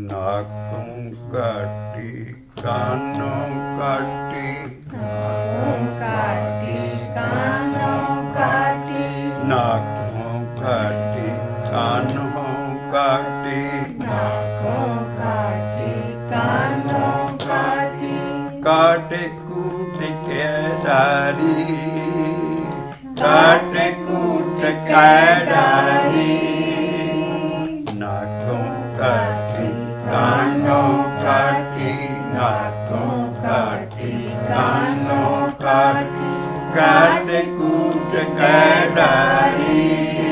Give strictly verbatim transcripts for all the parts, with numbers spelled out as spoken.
नाकों काटी कानों काटी, नाकों काटी कानों काटी, नाकों काटी कानों काटी, नाकों काटी कानों काटी, काटे कूट के डारी, काटे कूट के डारी, नाकों काटी कानों काटी, नाकों काटी कानों काटी, काटे कूट के डारी,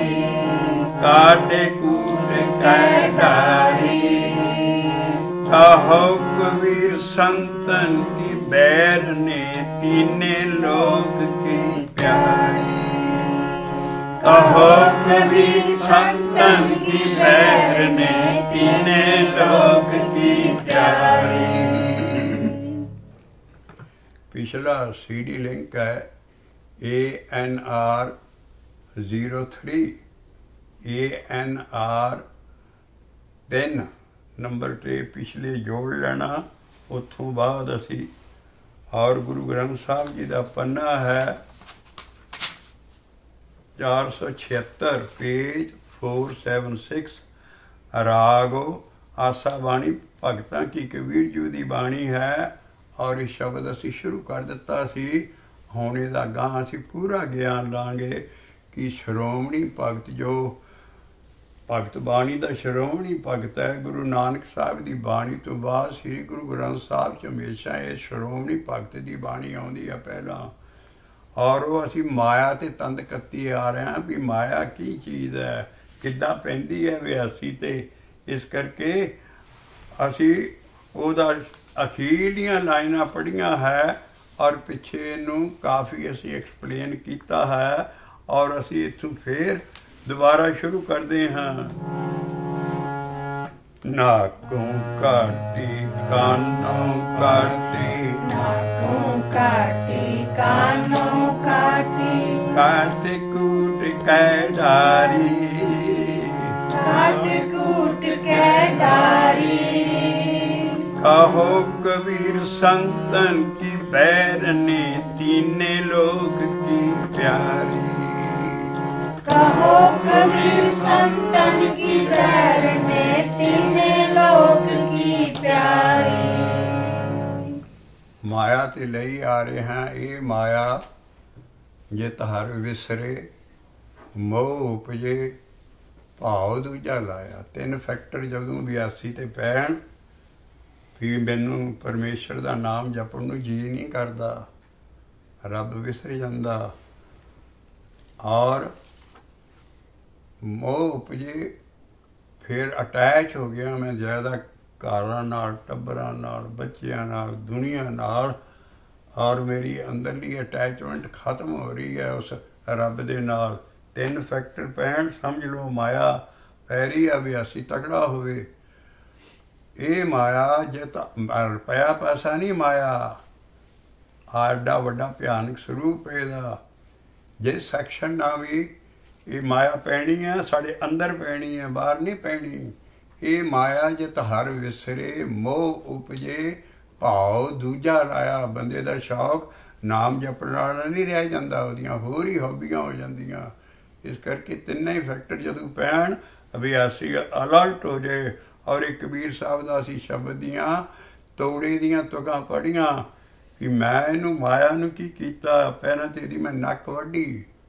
काटे कूट के डारी। कहो कबीर संतन की बैर ने तीने लोक की प्यारी, कहो कबीर संतन की बैर ने तीने लोक की प्यारी। पिछला सीडी लिंक है A N R zero three, A N R तीन नंबर ते पिछले जोड़ लेना। उतों बाद असी और गुरु ग्रंथ साहब जी का पन्ना है चार सौ छिहत्तर, पेज फोर सैवन सिक्स। रागो आसा बाणी भगतां की कबीर जी की बाणी है और ये शब्द असी शुरू कर दिता सी। हुण इहदा गां असी पूरा ज्ञान लांगे कि श्रोमणी भगत जो भगत बाणी का श्रोमणी भगत है गुरु नानक साहब की बाणी तो बाद श्री गुरु ग्रंथ साहब च हमेशा ये श्रोमणी भगत की बाणी आउंदी है पहला। और वो असी माया ते तंद कत्ती आ रहे हैं भी माया की चीज़ है, किद्दां पैंदी है वियासी ते। इस करके असी उहदा अखीरलियां लाइनां पढ़ियां है और पिछे नूं काफ़ी असी एक्सप्लेन किया है और असी इत्थों फिर दोबारा शुरू करते हैं। नाकों काटी कानों काटी, नाकों काटी कानों काटी, काट कूट के डारी, काट कूट के डारी। कहो कबीर संतन की बैर ने तीने लोक की प्यारी, कहो कबीर संतन की बैर ने तीने लोक की प्यारी। माया ते लई आ रहे हैं। ये माया जित हर विसरे, मोह उपजे भाव दूजा लाया। तीन फैक्टर जदों बियासी ते पैण भी मैनू परमेश्वर का नाम जपण नूं जी नहीं करता, रब विसर जांदा और मोह उपजे, फिर अटैच हो गया मैं ज़्यादा घरां नाल, टब्बरां नाल, बच्चियां नाल, दुनिया नाल, और मेरी अंदरली अटैचमेंट खत्म हो रही है उस रब दे नाल। तीन फैक्टर पैण समझ लो माया पै रही है अभ्यासी तगड़ा होवे। ये माया जित रुपया पैसा नहीं, माया आडा वड्डा भयानक स्वरूप इहदा। जिस सैक्शन ना भी ये माया पैनी है, साढ़े अंदर पैनी है, बाहर नहीं पैनी। ये माया जित हर विसरे, मोह उपजे भाव दूजा लाया। बंदे का शौक नाम जपण वाला नहीं रह जाता, उहदियां होर ही हॉबियां हो जांदियां। इस करके तिन्ने ही फैक्टर जदों पैण अभ्यासी अलर्ट हो जाए। और एक कबीर साहब का असी शब्द दियां तोड़े दियां तुगां पढ़ियां कि मैं इनू माया नू की कीता, पहलां ते इहदी मैं नक वड्डी।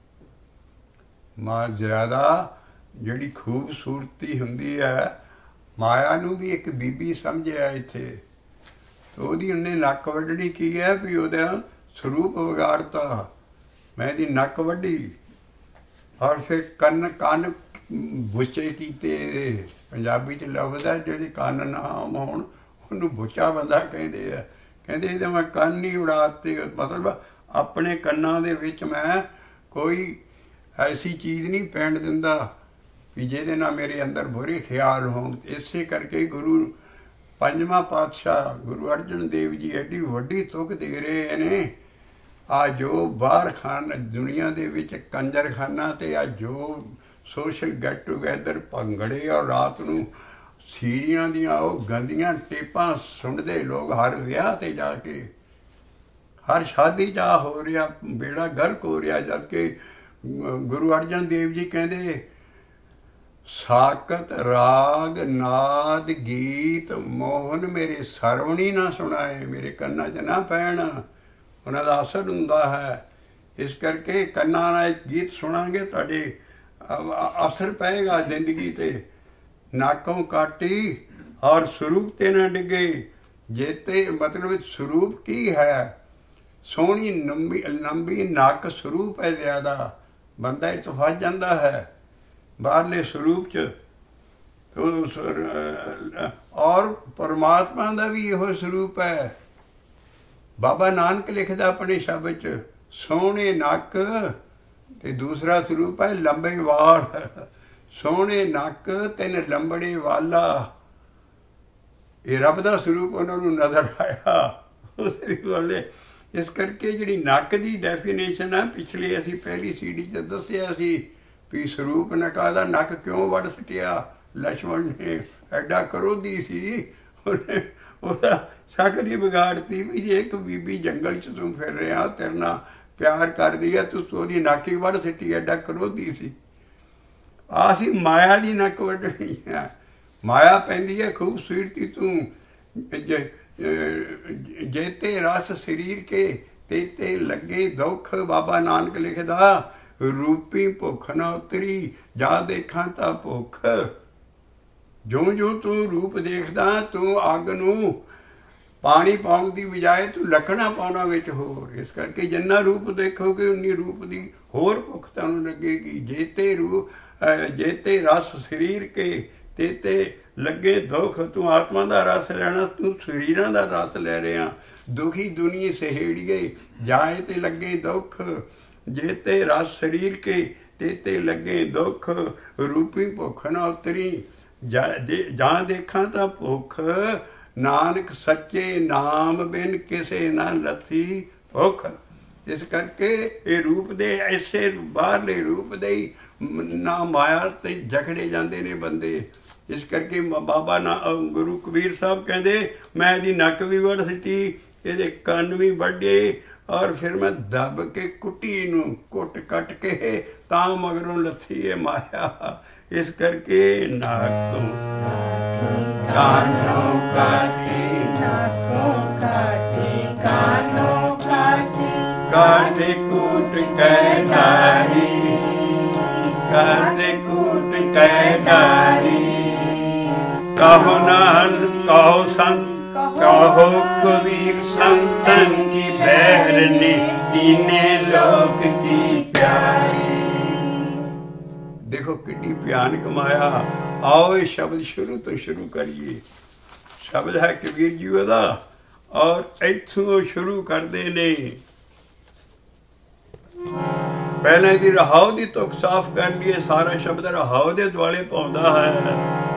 मां ज़्यादा जिहड़ी खूबसूरती हुंदी है, माया नू भी एक बीबी समझिया इत्थे, तो उहदी उन्हें नक वड्डणी की है भी उहदा स्वरूप विगाड़ता। मैं इहदी नक वड्डी और फिर कन्न कन्न बुचे कीते। पंजाबी च लफ्ज़ है जिहड़े कन्न ना आम होण उहनूं बुचा बंदा कहिंदे आ। कहंदे इहदे मैं कन्न ही उड़ाते, मतलब अपने कन्नां दे विच मैं कोई ऐसी चीज़ नहीं पैण दिंदा कि जिहदे नाल मेरे अंदर बुरे ख्याल होण। इसे करके गुरु पंजवां पातशाह गुरु अर्जन देव जी एडी वड्डी तुक दे रहे ने। आ जो बाहर खान दुनिया दे विच कंजरखाना ते आ जो सोशल गैट टूगैदर भंगड़े और रात नूं ਸੀਰੀਆਂ ਦੀਆਂ ਉਹ ਗੰਦੀਆਂ ਟੇਪਾਂ ਸੁਣਦੇ ਲੋਕ ਹਰ ਵਿਆਹ ਤੇ ਜਾ ਕੇ, ਹਰ ਸ਼ਾਦੀ 'ਚ ਆ ਹੋ ਰਿਹਾ, ਬੇੜਾ ਗਰਕ ਹੋ ਰਿਹਾ। ਜਦ ਕਿ ਗੁਰੂ ਅਰਜਨ ਦੇਵ ਜੀ ਕਹਿੰਦੇ ਸਾਕਤ ਰਾਗ ਨਾਦ ਗੀਤ ਮੋਹਨ ਮੇਰੇ ਸਰਵਣੀ ਨਾ ਸੁਣਾਏ, ਮੇਰੇ ਕੰਨਾਂ 'ਚ ਨਾ ਪੈਣ, ਉਹਨਾਂ ਦਾ ਅਸਰ ਹੁੰਦਾ ਹੈ। ਇਸ ਕਰਕੇ ਕੰਨਾਂ ਨਾਲ ਇੱਕ ਗੀਤ ਸੁਣਾਂਗੇ ਤੁਹਾਡੇ ਅਸਰ ਪਏਗਾ ਜ਼ਿੰਦਗੀ 'ਤੇ। ਨਾਕੋਂ ਕਾਟੀ ਔਰ ਸਰੂਪ 'ਤੇ ਨਾ ਡਿੱਗੇ। ਜੇਤੇ ਮਤਲਬ ਸਰੂਪ ਕੀ ਹੈ? ਸੋਹਣੀ ਲੰਬੀ ਲੰਬੀ ਨੱਕ ਸਰੂਪ ਹੈ ਜ਼ਿਆਦਾ, ਬੰਦਾ ਇਹ ਤੋਂ ਫਸ ਜਾਂਦਾ ਹੈ ਬਾਹਰਲੇ ਸਰੂਪ 'ਚ। ਔਰ ਪਰਮਾਤਮਾ ਦਾ ਵੀ ਇਹੋ ਸਰੂਪ ਹੈ। ਬਾਬਾ ਨਾਨਕ ਲਿਖਦਾ ਆਪਣੇ ਸ਼ਬਦ 'ਚ, ਸੋਹਣੇ ਨੱਕ ਤੇ ਦੂਸਰਾ ਸਰੂਪ ਹੈ ਲੰਬੇ ਵਾਲ। ਸੋਹਣੇ ਨੱਕ ਤਿੰਨ ਲੰਬੜੇ ਵਾਲਾ, ਇਹ ਰੱਬ ਦਾ ਸਰੂਪ ਉਹਨਾਂ ਨੂੰ ਨਜ਼ਰ ਆਇਆ ਉਹਦੇ ਵਾਲੇ। ਇਸ ਕਰਕੇ ਜਿਹੜੀ ਨੱਕ ਦੀ ਡੈਫੀਨੇਸ਼ਨ ਹੈ, ਪਿਛਲੇ ਅਸੀਂ ਪਹਿਲੀ ਸੀਡੀ 'ਚ ਦੱਸਿਆ ਸੀ ਵੀ ਸਰੂਪ ਨਕਾ ਦਾ ਨੱਕ ਕਿਉਂ ਵੱਢ ਸਟਿਆ ਲਛਮਣ ਨੇ, ਐਡਾ ਕਰੋਧੀ ਸੀ। ਉਹਨੇ ਉਹਦਾ ਸ਼ਕਲ ਹੀ ਵਿਗਾੜਤੀ ਵੀ ਜੇ ਇੱਕ ਬੀਬੀ ਜੰਗਲ 'ਚ ਤੂੰ ਫਿਰ ਰਿਹਾ, ਤੇਰੇ ਨਾਲ ਪਿਆਰ ਕਰਦੀ ਹੈ, ਤੂੰ ਉਹਦੀ ਨੱਕ ਹੀ ਵੱਢ ਸਟੀ, ਐਡਾ ਕਰੋਧੀ ਸੀ। ਆਹ ਸੀ ਮਾਇਆ ਦੀ ਨੱਕ ਵੱਢਣੀ ਹੈ। ਮਾਇਆ ਪੈਂਦੀ ਹੈ ਖੂਬਸੂਰਤੀ ਤੂੰ, ਜੇਤੇ ਰਸ ਸਰੀਰ ਕੇ ਤੇਤੇ ਲੱਗੇ ਦੁੱਖ। ਬਾਬਾ ਨਾਨਕ ਲਿਖਦਾ ਰੂਪੀ ਭੁੱਖ ਨਾ ਉਤਰੀ, ਜਾ ਦੇਖਾਂ ਤਾਂ ਭੁੱਖ। ਜਿਉਂ ਜਿਉਂ ਤੂੰ ਰੂਪ ਦੇਖਦਾ, ਤੂੰ ਅੱਗ ਨੂੰ ਪਾਣੀ ਪਾਉਣ ਦੀ ਬਜਾਏ ਤੂੰ ਲੱਕੜਾਂ ਪਾਉਣਾ ਵਿੱਚ ਹੋਰ। ਇਸ ਕਰਕੇ ਜਿੰਨਾ ਰੂਪ ਦੇਖੋਗੇ ਉਨੀ ਰੂਪ ਦੀ ਹੋਰ ਭੁੱਖ ਤੁਹਾਨੂੰ ਲੱਗੇਗੀ। ਜੇਤੇ ਰੂ ਜੇਤੇ ਰਸ ਸਰੀਰ ਕੇ ਤੇਤੇ ਲੱਗੇ ਦੁੱਖ। ਤੂੰ ਆਤਮਾ ਦਾ ਰਸ ਲੈਣਾ, ਤੂੰ ਸਰੀਰਾਂ ਦਾ ਰਸ ਲੈ ਰਿਹਾ। ਦੁਖੀ ਦੁਨੀਆ ਸਹੇੜੀਏ, ਜਾਏ ਤੇ ਲੱਗੇ ਦੁੱਖ। ਜੇਤੇ ਰਸ ਸਰੀਰ ਕੇ ਤੇਤੇ ਲੱਗੇ ਦੁੱਖ। ਰੂਪੀ ਭੁੱਖ ਨਾ ਉਤਰੀ, ਜਾਂ ਦੇਖਾਂ ਤਾਂ ਭੁੱਖ। ਨਾਨਕ ਸੱਚੇ ਨਾਮ ਬਿਨ ਕਿਸੇ ਨਾ ਲੱਥੀ ਭੁੱਖ। ਇਸ ਕਰਕੇ ਇਹ ਰੂਪ ਦੇ ਐਸੇ ਬਾਹਰਲੇ ਰੂਪ ਦੇ ਹੀ ਨਾ ਮਾਇਆ ਤੇ ਜਕੜੇ ਜਾਂਦੇ ਨੇ ਬੰਦੇ। ਇਸ ਕਰਕੇ ਬਾਬਾ ਨਾ ਗੁਰੂ ਕਬੀਰ ਸਾਹਿਬ ਕਹਿੰਦੇ ਮੈਂ ਇਹਦੀ ਨੱਕ ਵੀ ਵੱਢ ਸਿੱਟੀ, ਇਹਦੇ ਕੰਨ ਵੀ ਵੱਢੇ, ਔਰ ਫਿਰ ਮੈਂ ਦੱਬ ਕੇ ਕੁੱਟੀ ਨੂੰ ਕੁੱਟ ਕੱਟ ਕੇ ਤਾਂ ਮਗਰੋਂ ਲੱਥੀ ਹੈ ਮਾਇਆ। ਇਸ ਕਰਕੇ ਨਾਕੋਂ ਕਾਨੋਂ ਕਾਟੀ, ਨਾਕੋਂ ਕਾਟੀ ਕਾਨੋਂ ਕਾਟੀ, ਕਾਟੇ ਕੂਟ ਕੈ ਡਾਰੀ, ਕਾਟੇ ਕੂਟ ਕੈ ਡਾਰੀ। ਕਹੋ ਨਾਨਕ ਕਹੋ ਸੰਤ कहो कबीर संतन की बहरने दीने लोक की प्यारी। देखो कितनी भयानक माया। आओ ये शब्द शुरू तो शुरू करिए। शब्द है कबीर जी का और इथों शुरू करते ने। पहले दी रहाओ दी तुक साफ कर लिए, सारा शब्द रहाओ दे दुआले पाउंदा है।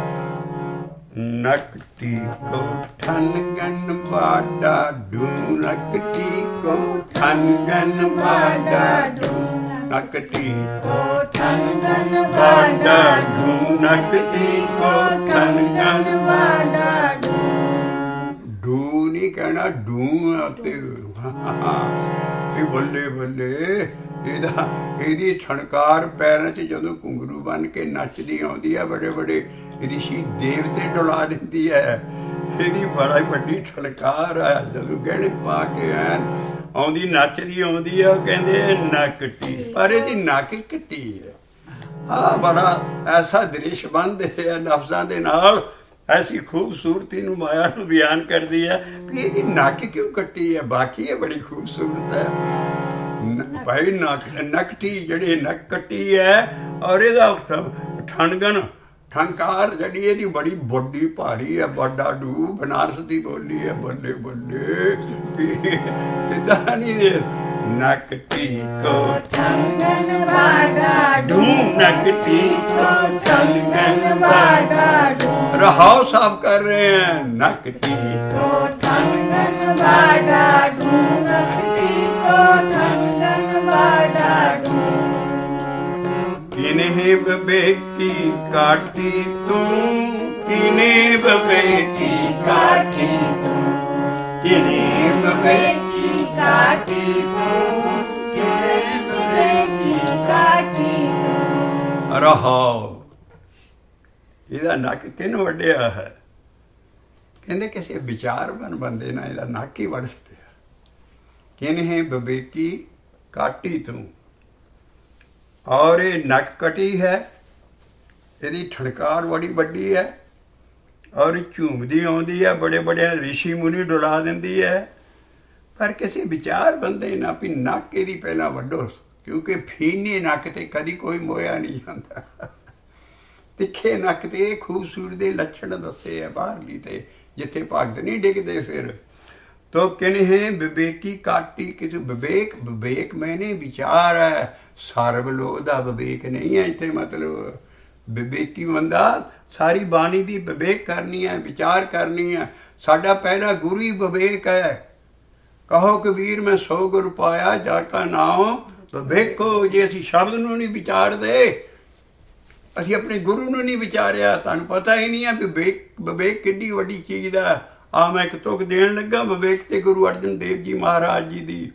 नकटी को ठनगन बाडा डू, नकटी को ठनगन बाडा डू, नकटी को ठनगन बाडा डू, नकटी को ठनगन बाडा डू। डू नहीं कहना, डू आते बल्ले बल्ले। ਇਹਦਾ ਇਹਦੀ ਛਣਕਾਰ ਪੈਰਾਂ 'ਚ ਜਦੋਂ ਘੁੰਗਰੂ ਬਣ ਕੇ ਨੱਚਦੀ ਆਉਂਦੀ ਹੈ, ਬੜੇ ਬੜੇ ਰਿਸ਼ੀ ਦੇਵਤੇ ਡੁਲਾ ਦਿੰਦੀ ਹੈ। ਇਹਦੀ ਬੜਾ ਵੱਡੀ ਛਣਕਾਰ ਹੈ ਜਦੋਂ ਗਹਿਣੇ ਪਾ ਕੇ ਐਨ ਆਉਂਦੀ ਨੱਚਦੀ ਆਉਂਦੀ ਹੈ। ਉਹ ਕਹਿੰਦੇ ਨੱਕਟੀ, ਪਰ ਇਹਦੀ ਨੱਕ ਕੱਟੀ ਹੈ। ਆਹ ਬੜਾ ਐਸਾ ਦ੍ਰਿਸ਼ ਬਣਦੇ ਹੈ ਲਫ਼ਜ਼ਾਂ ਦੇ ਨਾਲ, ਐਸੀ ਖੂਬਸੂਰਤੀ ਨੂੰ ਮਾਇਆ ਨੂੰ ਬਿਆਨ ਕਰਦੀ ਹੈ ਵੀ ਇਹਦੀ ਨੱਕ ਕਿਉਂ ਕੱਟੀ ਹੈ। ਬਾਕੀ ਇਹ ਬੜੀ ਖੂਬਸੂਰਤ ਹੈ ਭਾਈ। ਨੱਕ ਨਕਟੀ ਜਿਹੜੀ ਨੱਕ ਕੱਟੀ ਹੈ, ਔਰ ਇਹਦਾ ਠਣਗਨ ਠਣਕਾਰ ਜਿਹੜੀ ਇਹਦੀ ਬੜੀ ਵੱਡੀ ਭਾਰੀ ਹੈ। ਵੱਡਾ ਡੂ ਬਨਾਰਸ ਦੀ ਬੋਲੀ ਹੈ। ਬੱਲੇ ਬੱਲੇ ਕਿੱਦਾਂ ਨਹੀਂ ਨਕਟੀ ਕੋ ਠਣਗਨ ਬਾਡਾ ਡੂ, ਨਕਟੀ ਕੋ ਠਣਗਨ ਬਾਡਾ ਡੂ। ਰਹਾਓ ਸਾਫ ਕਰ ਰਹੇ ਹੈ। ਨਕਟੀ ਕੋ ਠਣਗਨ ਬਾਡਾ ਡੂ, ਨਕਟੀ ਕੋ ਠਣਗਨ ਬਾਡਾ ਡੂ। इन्हें बेकी काटी तू किने विवेकी काटी तू, किने विवेकी विवेकी काटी तू, किने विवेकी काटी तू। रहाओ ਇਹਦਾ ਨੱਕ ਕਿਨ ਵੱਢਿਆ ਹੈ? ਕਹਿੰਦੇ ਕਿਸੇ ਵਿਚਾਰਵਾਨ ਬੰਦੇ ਨਾਲ ਇਹਦਾ ਨੱਕ ਹੀ ਵੱਢ ਛੱਡਿਆ। ਕਿਨਹੇ ਵਿਵੇਕੀ ਕਾਟੀ ਤੂੰ। ਔਰ ਇਹ ਨੱਕ ਕਟੀ ਹੈ, ਇਹਦੀ ਠਣਕਾਰ ਬੜੀ ਵੱਡੀ ਹੈ ਔਰ ਝੂਮਦੀ ਆਉਂਦੀ ਹੈ, ਬੜੇ ਬੜੇ ਰਿਸ਼ੀ ਮੁਨੀ ਡੁਲਾ ਦਿੰਦੀ ਹੈ। ਪਰ ਕਿਸੇ ਵਿਚਾਰ ਬੰਦੇ ਨਾਲ ਵੀ ਨੱਕ ਇਹਦੀ ਪਹਿਲਾਂ ਵੱਢੋ, ਕਿਉਂਕਿ ਫੀਨੇ ਨੱਕ ਤੇ ਕਦੀ ਕੋਈ ਮੋਇਆ ਨਹੀਂ ਜਾਂਦਾ। ਤਿੱਖੇ ਨੱਕ ਤੇ ਇਹ ਖੂਬਸੂਰਤ ਦੇ ਲੱਛਣ ਦੱਸੇ ਆ ਬਾਹਰਲੀ ਤੇ, ਜਿੱਥੇ ਭਗਤ ਨਹੀਂ ਡਿੱਗਦੇ ਫਿਰ। ਤੋ ਕਿਨਹੇ ਵਿਵੇਕੀ ਕਾਟੀ, ਕਿਸੇ ਵਿਵੇਕ ਵਿਵੇਕ ਮੈਨੇ ਵਿਚਾਰ ਹੈ, ਸਰਬ ਲੋਹ ਦਾ ਵਿਵੇਕ ਨਹੀਂ ਹੈ ਇੱਥੇ। ਮਤਲਬ ਵਿਵੇਕੀ ਬੰਦਾ ਸਾਰੀ ਬਾਣੀ ਦੀ ਵਿਵੇਕ ਕਰਨੀ ਹੈ, ਵਿਚਾਰ ਕਰਨੀ ਹੈ। ਸਾਡਾ ਪਹਿਲਾ ਗੁਰੂ ਹੀ ਵਿਵੇਕ ਹੈ। ਕਹੋ ਕਬੀਰ ਮੈਂ ਸੋ ਗੁਰ ਪਾਇਆ ਜਾ ਕਾ ਨਾਮ ਵਿਵੇਕੋ। ਜੇ ਅਸੀਂ ਸ਼ਬਦ ਨੂੰ ਨਹੀਂ ਵਿਚਾਰਦੇ, ਅਸੀਂ ਆਪਣੇ ਗੁਰੂ ਨੂੰ ਨਹੀਂ ਵਿਚਾਰਿਆ, ਤੁਹਾਨੂੰ ਪਤਾ ਹੀ ਨਹੀਂ ਹੈ ਵਿਵੇਕ ਵਿਵੇਕ ਕਿੰਨੀ ਵੱਡੀ ਚੀਜ਼ ਹੈ। ਆ ਮੈਂ ਇੱਕ ਤੁਕ ਦੇਣ ਲੱਗਾ ਵਿਵੇਕ ਤੇ ਗੁਰੂ ਅਰਜਨ ਦੇਵ ਜੀ ਮਹਾਰਾਜ ਜੀ ਦੀ।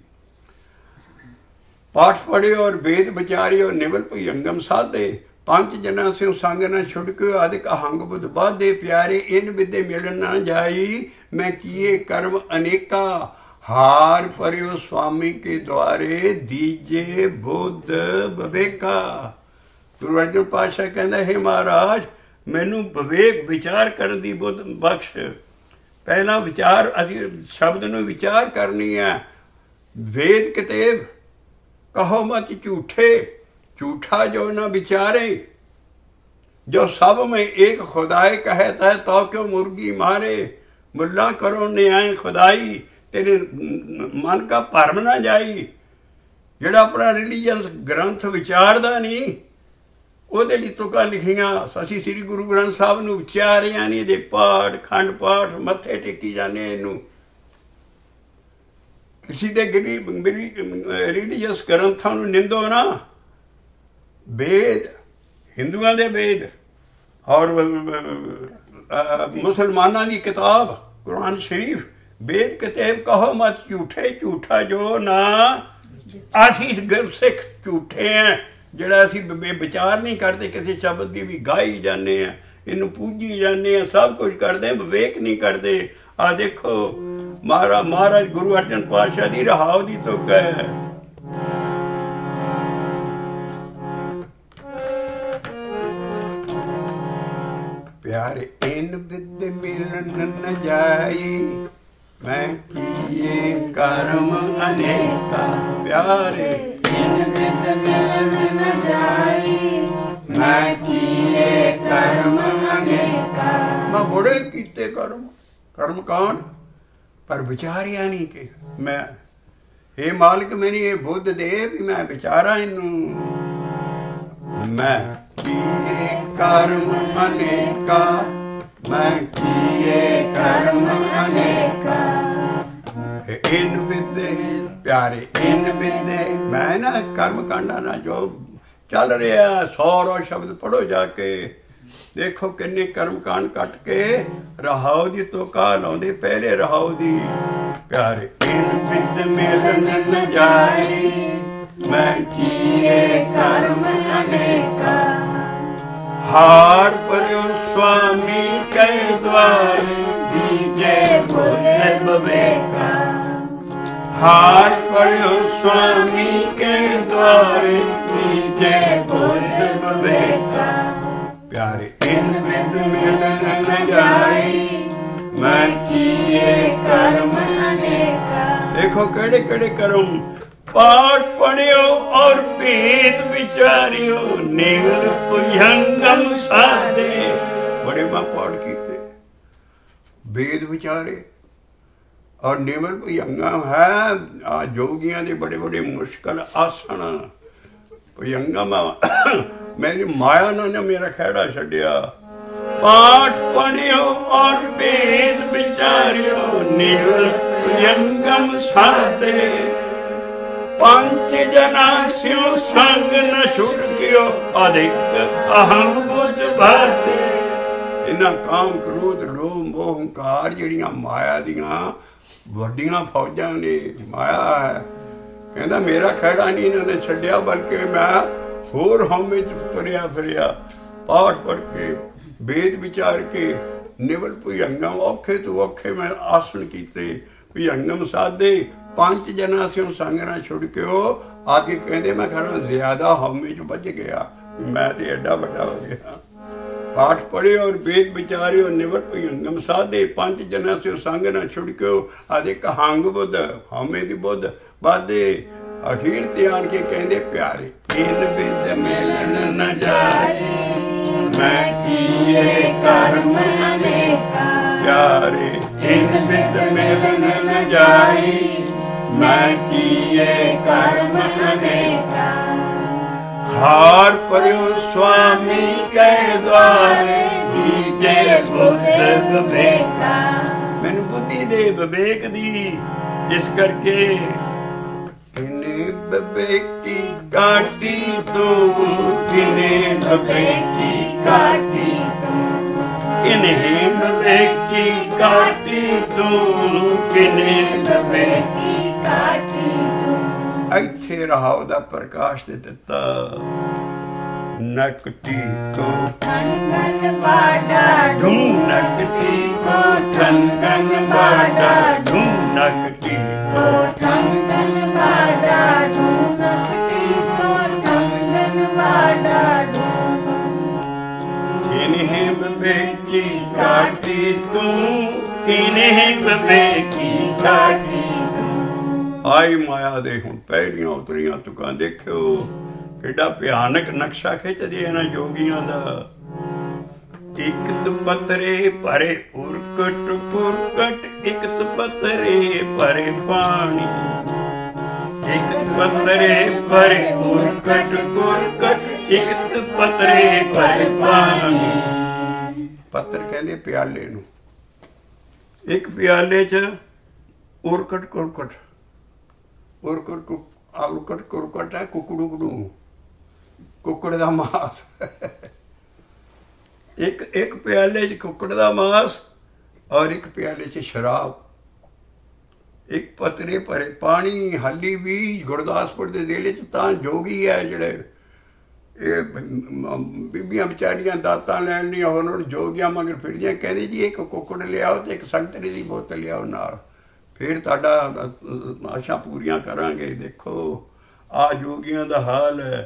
ਪਾਠ ਪੜ੍ਹਿਓ ਔਰ ਵੇਦ ਵਿਚਾਰਿਓ, ਨਿਵਲ ਭੁਜੰਗਮ ਸਾਧੇ, ਪੰਜ ਜਨਾਂ ਸਿਉ ਸੰਗ ਨਾ ਛੁਡਕਿਓ, ਅਧਿਕ ਅਹੰਗ ਬੁੱਧ ਬਾਧੇ, ਪਿਆਰੇ ਇਨ ਵਿਦੇ ਮਿਲਣ ਨਾ ਜਾਈ, ਮੈਂ ਕੀਏ ਕਰਮ ਅਨੇਕਾ, ਹਾਰ ਪਰਿਓ ਸੁਆਮੀ ਕੇ ਦੁਆਰੇ, ਦੀਜੇ ਬੁੱਧ ਵਿਵੇਕਾ। ਗੁਰੂ ਅਰਜਨ ਪਾਤਸ਼ਾਹ ਕਹਿੰਦਾ ਹੈ ਮਹਾਰਾਜ ਮੈਨੂੰ ਵਿਵੇਕ ਵਿਚਾਰ ਕਰਨ ਦੀ ਬੁੱਧ ਬਖਸ਼। ਪਹਿਲਾਂ ਵਿਚਾਰ, ਅਸੀਂ ਸ਼ਬਦ ਨੂੰ ਵਿਚਾਰ ਕਰਨੀ ਹੈ। ਵੇਦ ਕਿਤੇਬ ਕਹੋ ਮਤ ਝੂਠੇ, ਝੂਠਾ ਜੋ ਨਾ ਵਿਚਾਰੇ, जो सब में एक खुदाई कहता है तो क्यों मुर्गी मारे, मुल्ला करो न्याय खुदाई, तेरे मन का भरम ना जाई। ਜਿਹੜਾ ਆਪਣਾ ਰਿਲੀਜੀਅਸ ਗ੍ਰੰਥ ਵਿਚਾਰਦਾ ਨਹੀਂ, ਉਹਦੇ ਲਈ ਤੁਕਾਂ ਲਿਖੀਆਂ। ਅਸੀਂ ਸ੍ਰੀ ਗੁਰੂ ਗ੍ਰੰਥ ਸਾਹਿਬ ਨੂੰ ਵਿਚਾਰਿਆ ਨਹੀਂ, ਇਹਦੇ ਪਾਠ ਖੰਡ ਪਾਠ ਮੱਥੇ ਟੇਕੀ ਜਾਂਦੇ। ਇਹਨੂੰ ਕਿਸੇ ਦੇ ਰਿਲੀਜੀਅਸ ਗ੍ਰੰਥਾਂ ਨੂੰ ਨਿੰਦੋ ਨਾ। ਵੇਦ ਹਿੰਦੂਆਂ ਦੇ ਵੇਦ ਔਰ ਮੁਸਲਮਾਨਾਂ ਦੀ ਕਿਤਾਬ ਕੁਰਾਨ ਸ਼ਰੀਫ, ਵੇਦ ਕਿਤਾਬ ਕਹੋ ਮਤ ਝੂਠੇ, ਝੂਠਾ ਜੋ ਨਾ। ਅਸੀਂ ਸਿੱਖ ਝੂਠੇ ਹੈ ਜਿਹੜਾ ਅਸੀਂ ਵਿਚਾਰ ਨਹੀਂ ਕਰਦੇ, ਕਿਸੇ ਸ਼ਬਦ ਦੀ ਵੀ ਗਾਈ ਜਾਂਦੇ ਹਾਂ, ਇਹਨੂੰ ਪੂਜੀ ਜਾਂਦੇ ਹਾਂ, ਸਭ ਕੁਝ ਕਰਦੇ, ਵਿਵੇਕ ਨਹੀਂ ਕਰਦੇ। ਆ ਦੇਖੋ ਮਹਾਰਾਜ ਮਹਾਰਾਜ ਗੁਰੂ ਅਰਜਨ ਪਾਤਸ਼ਾਹ ਦੀ ਰਹਾਉ ਦੀ ਤੁਕ ਹੈ। प्यारे इन विद मिलन न जाई, मैं किए कर्म अनेका। प्यारे इन विद मिलन न जाई, मैं किए कर्म अनेका। मैं बड़े कीते कर्म, कर्म कांड, पर विचारिया नहीं कि मैं हे मालिक मेरी ये बुद्ध दे भी मैं विचारा इनू। मैं किए कर्म अनेका, मैं किए कर्म अनेका। इन विदे प्यारे इन विदे, मैं ना कर्म कांडा ना जो चल रहा सौ रो शब्द पढ़ो जाके, देखो किन्ने कर्म कांड कट के रहाओ दी तो का लाउंदे पहले रहाओ दी। प्यारे इन विद मिलन न जाए, मैं किए कर्म अनेका। हार पर्यो स्वामी के द्वार, दीजे बुद्ध विवेका। हार पर्यो स्वामी के द्वार, दीजे बुद्ध विवेका। प्यारे इन विद मिलन न जाए, मैं किए कर्म अनेका। देखो केड़े केड़े कर्म, पाठ पढ़ियो और वेद विचारियो, निवल भुजंगम साधे। बड़े मां पाठ कीते, वेद विचारे और निवल भुजंगम है। आ जोगियां दे बड़े बड़े मुश्किल आसन भुजंगम। मेरी माया ने मेरा खेड़ा छड्या। पाठ पढ़ियो और वेद विचारियो, निवल भुजंगम साधे। पंच जना स्यो संग न छुड़कियो, अधिक अहम बुद्ध बाते। इन्हां काम क्रोध लोभ मोह हंकार जिहड़ियां माया दियां वड्डियां फौजां ने माया है। कहंदा मेरा खैड़ा नहीं इन्होंने छड्डिया बल्कि मैं होर हौमे च तुरिया फिरिया पाठ पढ़ के वेद विचार के निवल भुजंगम औखे तो औखे मैं आसन कीते भुजंगम साधे पंच जना से संग ना छुड़ के हो आगे कहते मैं खरा ज्यादा हौमे च बच गया मैं तो एडा बड़ा हो गया। पाठ पढ़े और वेद विचारे और निवट भुजंगम साधे पंच जना से संग ना छुड़ के हो आदि कहांग बुद्ध हौमे दी बुद्ध बाधे अखीर ते आन के कहते प्यारे इन बिद मिलन न जाए मैं किए कर्म अनेका प्यारे इन बिद मिलन न जाए मैं किए कर्म अनेका। हार पर्यो स्वामी के द्वारे दीजे बुद्ध विवेका मैनू बुद्धि दे विवेक दी इस करके किने विवेकी काटी तू किने विवेकी काटी तू किने विवेकी काटी तू किने विवेकी काटी तू। ਇੱਥੇ ਰਹਾਉ ਦਾ ਪ੍ਰਕਾਸ਼ ਦੇ ਦਿੱਤਾ ਨਕਟੀ ਕੋ ਠੰਗਨ ਬਾੜਾ ਢੂ ਨਕਟੀ ਕੋ ਠੰਗਨ ਬਾੜਾ ਢੂ ਨਕਟੀ ਕੋ ਠੰਗਨ ਬਾੜਾ ਢੂ ਨਕਟੀ ਕੋ ਠੰਗਨ ਬਾੜਾ ਢੂ ਕਿਨਹਿ ਵਿਵੇਕੀ ਕਾਟੀ ਤੂੰ ਕਿਨਹਿ ਵਿਵੇਕੀ ਕਾਟੀ आई माया दे हुण पहलियां उतरियां तुकां देखियो किड्डा भयानक नक्शा खिचदे इन्हां जोगियां दा। इक तपतरे भरे उरकट पुरकट इक तपतरे भरे पानी इक तपतरे भरे उरकट पुरकट इक तपतरे भरे पानी। पत्तर कहंदे प्याले नूं एक प्याले च उरकट कुरकट उरकट उरकट कुरकट है कुकड़ू कुकड़ दा मास एक एक प्याले च कुकड़ दा मास और एक प्याले च शराब एक पतरे भरे पानी। हाली भी गुरदासपुर दे जिले च तां जोगी है जिहड़े बीबियां बेचारियां दातां लैण नहीं होर जोगियां मगर फिरदियां कहंदी जी एक कुकड़ लियाओ ते एक संतरे दी बोतल लियाओ नाल फिर तुहाडा आशा पूरियां करांगे। देखो आ जोगियां दा हाल है।